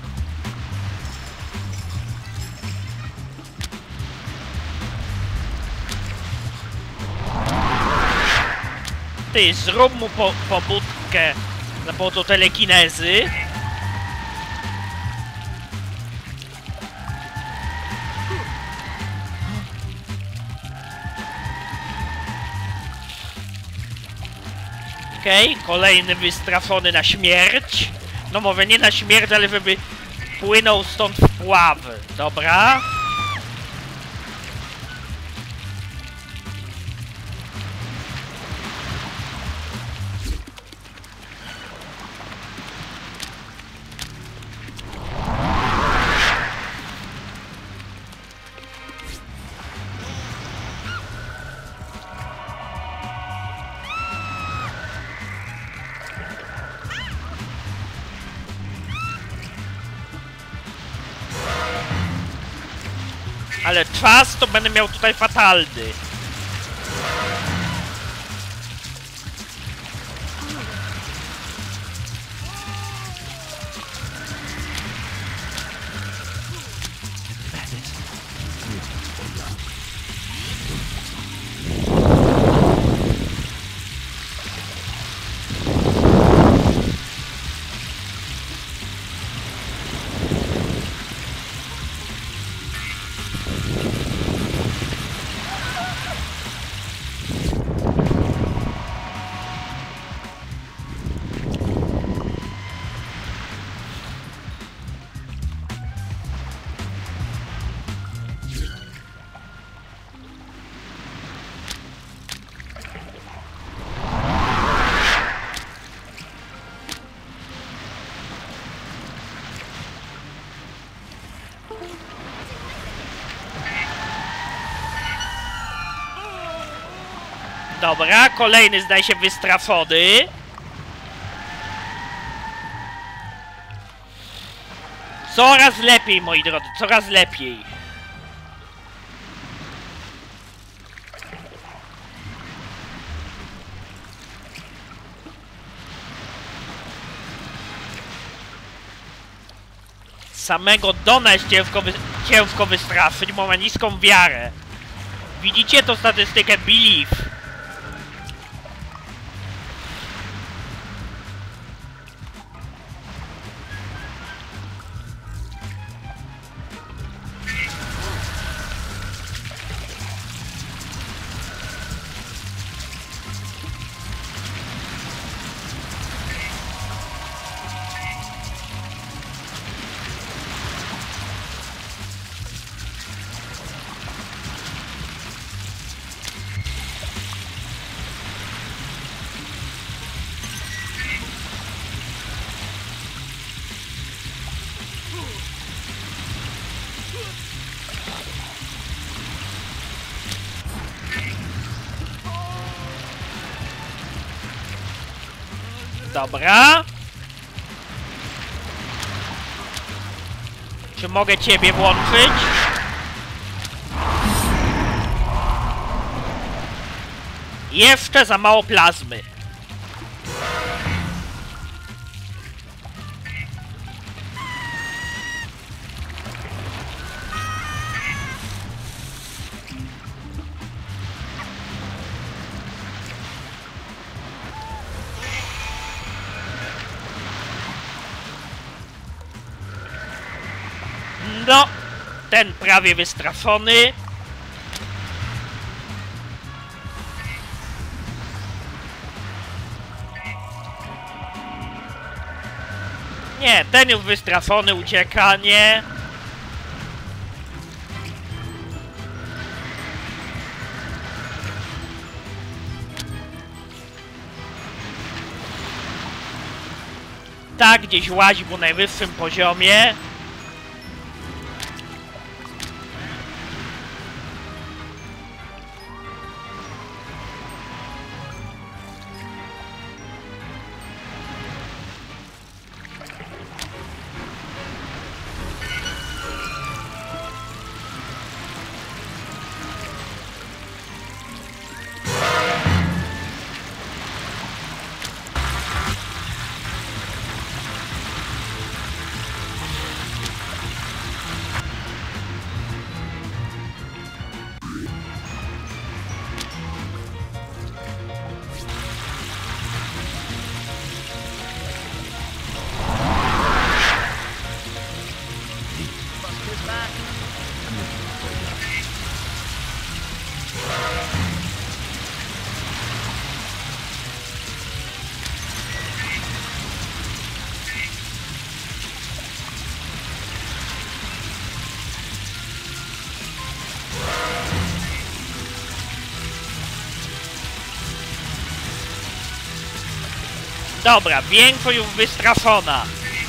A: Ty, zrób mu pobudkę za pomocą telekinezy. Okej, kolejny wystrafony na śmierć. No może nie na śmierć, ale żeby płynął stąd w pławy. Dobra. Ale czas to będę miał tutaj fatalny. Dobra, kolejny zdaje się wystrafony. Coraz lepiej, moi drodzy, coraz lepiej. Samego Dona jest ciężko wystraszyć, bo ma niską wiarę. Widzicie tą statystykę Belief? Dobra. Czy mogę ciebie włączyć? Jeszcze za mało plazmy. No, ten prawie wystraszony. Nie, ten już wystraszony, ucieka, nie. Tak, gdzieś łazi po najwyższym poziomie. Dobra, większość już wystraszona.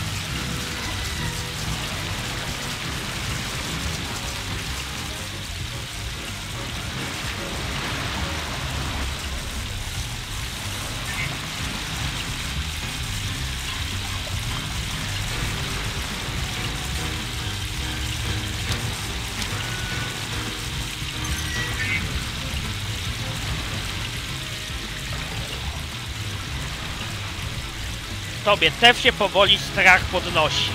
A: Tobie też się powoli strach podnosi.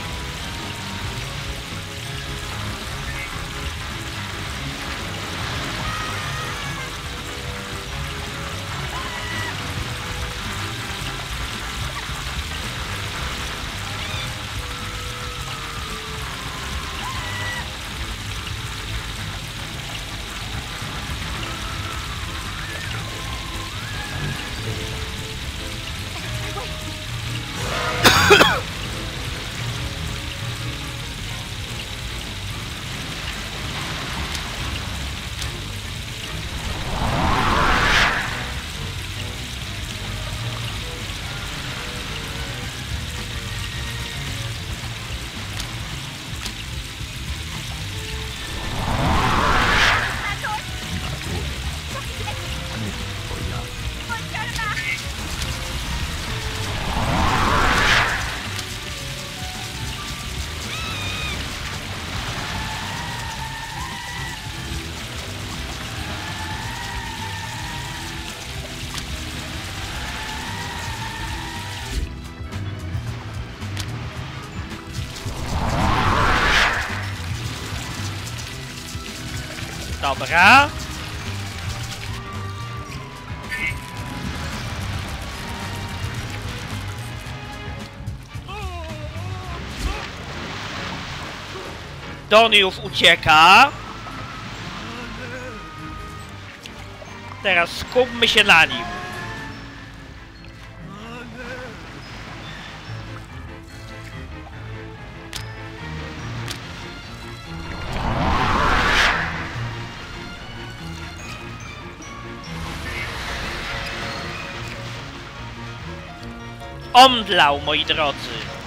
A: Dobra. Don już ucieka. Teraz skupmy się na nim. Omdlał, moi drodzy.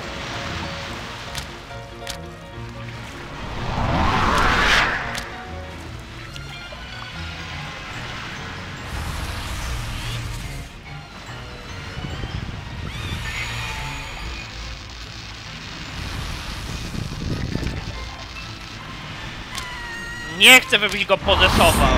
A: Nie chcę, żebyś go pozesował.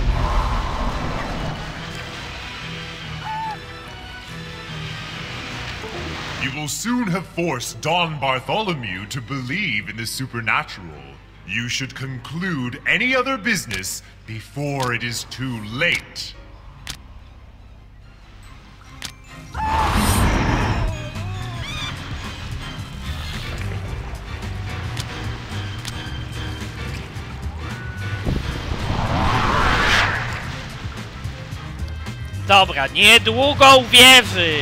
E: You will soon have forced Don Bartholomew to believe in the supernatural. You should conclude any other business before it is too late.
A: Dobra, niedługo uwierzy.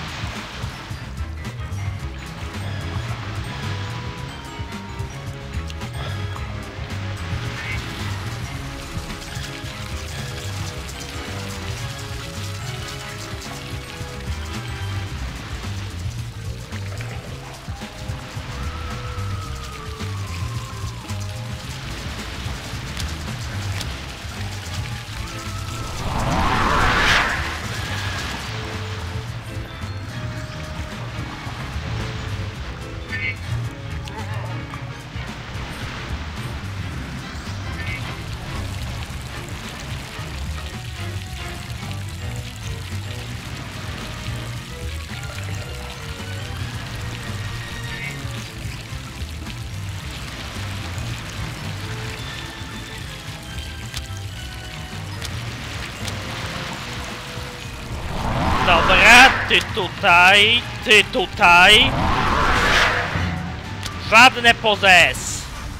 A: Dobra, ty tutaj. Żadne pozes.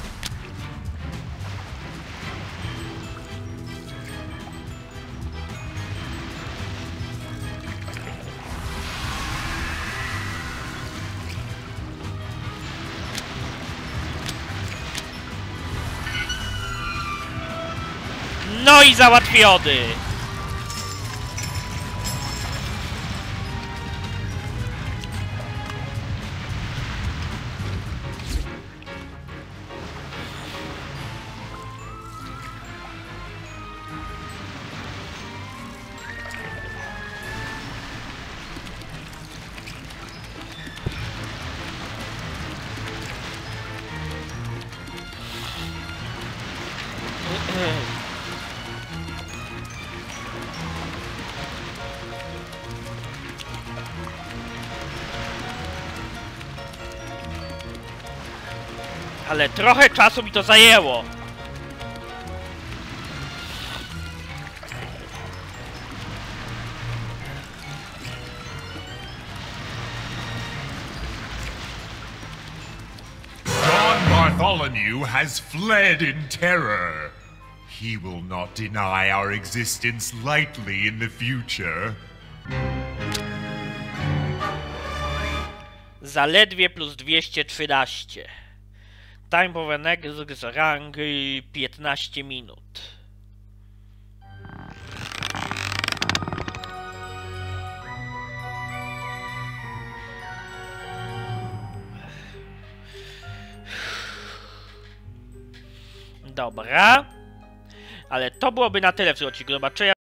A: No i załatwiony. Ale trochę czasu mi to zajęło.
E: Don Bartholomew has fled in terror. He will not deny our existence lightly in the future.
A: Zaledwie plus 213. Time powenek z rangi 15 minut. Dobra. Ale to byłoby na tyle w tym odcinku. Do zobaczenia.